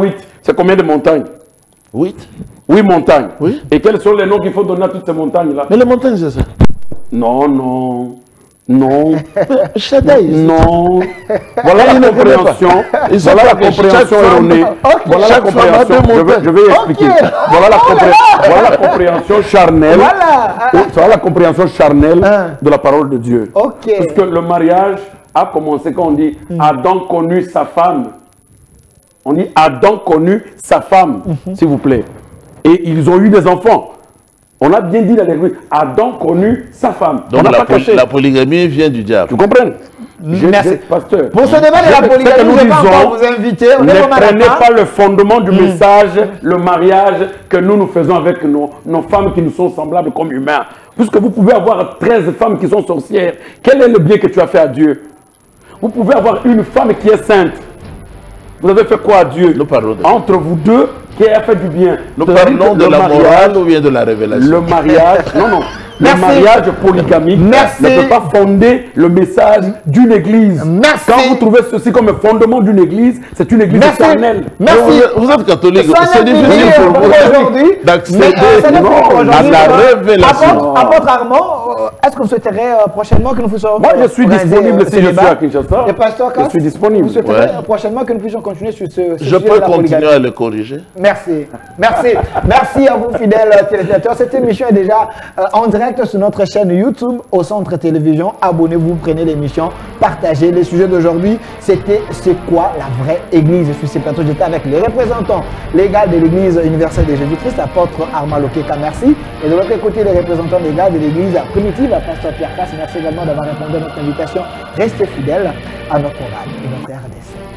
B: C'est combien de montagnes?
C: Huit.
B: Huit montagnes.
C: Oui.
B: Et quels sont les noms qu'il faut donner à toutes ces montagnes-là?
C: Mais les montagnes, c'est ça.
B: Non, non. Non.
C: Shaddai.
B: Non. Voilà la compréhension. Voilà la compréhension erronée. Voilà la compréhension. Je vais, je vais expliquer.
A: Okay.
B: Voilà, la compré- voilà la compréhension charnelle.
A: Voilà.
B: Voilà la compréhension charnelle de la parole de Dieu.
A: Ok.
B: Parce que le mariage a commencé quand on dit Adam connut sa femme. On dit Adam connut sa femme, s'il vous plaît. Et ils ont eu des enfants. On a bien dit dans l'église, Adam connut sa femme.
C: Donc
B: on n'a
C: la,
B: pas
C: poly-
B: caché.
C: la polygamie vient du diable.
B: Tu comprends? Je-
A: Merci.
B: je- pasteur.
A: Pour ce débat de la
B: Je-
A: polygamie,
B: ce que
A: je
B: nous
A: vais pas
B: disons,
A: encore vous inviter. On est
B: ne
A: vraiment à la
B: prenez
A: fin.
B: pas le fondement du message, le mariage que nous nous faisons avec nos, nos femmes qui nous sont semblables comme humains. Puisque vous pouvez avoir treize femmes qui sont sorcières. Quel est le bien que tu as fait à Dieu? Vous pouvez avoir une femme qui est sainte. Vous avez fait quoi à Dieu?
C: Nous parlons de,
B: Entre vous deux, qui a fait du bien?
C: nous
B: C'est-à-dire
C: parlons
B: que
C: de
B: le
C: la
B: mariage-
C: morale ou bien de la révélation?
B: Le mariage, non, non. Le
A: Merci.
B: mariage polygamique
A: Merci.
B: ne peut pas fonder le message d'une église.
A: Merci.
B: Quand vous trouvez ceci comme un fondement d'une église, c'est une église
A: Merci.
B: éternelle.
A: Merci.
C: Vous êtes, vous êtes catholique,
A: Ça
C: c'est
A: n'est
C: difficile
A: plus
C: pour
A: pour
C: vous
A: aujourd'hui.
C: d'accéder
A: Mais, euh, ça n'est plus pour
C: à
A: aujourd'hui.
C: la
A: Euh,
C: révélation.
A: Apôtre, Apôtre Armand, euh, est-ce que vous souhaiterez euh, prochainement que nous puissions
B: Moi, je suis
A: organiser,
B: disponible
A: euh,
B: si
A: ce
B: je suis
A: débat?
B: à Kinshasa.
A: Et Pasteur
B: Je
A: Cass,
B: suis disponible.
A: vous souhaiterez
C: Ouais.
A: euh, prochainement que nous puissions continuer sur ce, ce
C: Je
A: sujet
C: peux
A: de la
C: continuer
A: polygamie?
C: à le corriger.
A: Merci, merci, merci à vous fidèles téléspectateurs. Cette émission est déjà euh, en direct sur notre chaîne YouTube au Centre Télévision. Abonnez-vous, prenez l'émission, partagez. Les sujets d'aujourd'hui, c'était c'est quoi la vraie Église? Je suis ce plateau, j'étais avec les représentants légaux de l'Église universelle de Jésus-Christ, apôtre Armand Lokeka, merci. Et de l'autre côté, les représentants légaux de l'Église primitive, pasteur Pierre Cass, merci également d'avoir répondu à notre invitation. Restez fidèles à notre programme et notre R D C.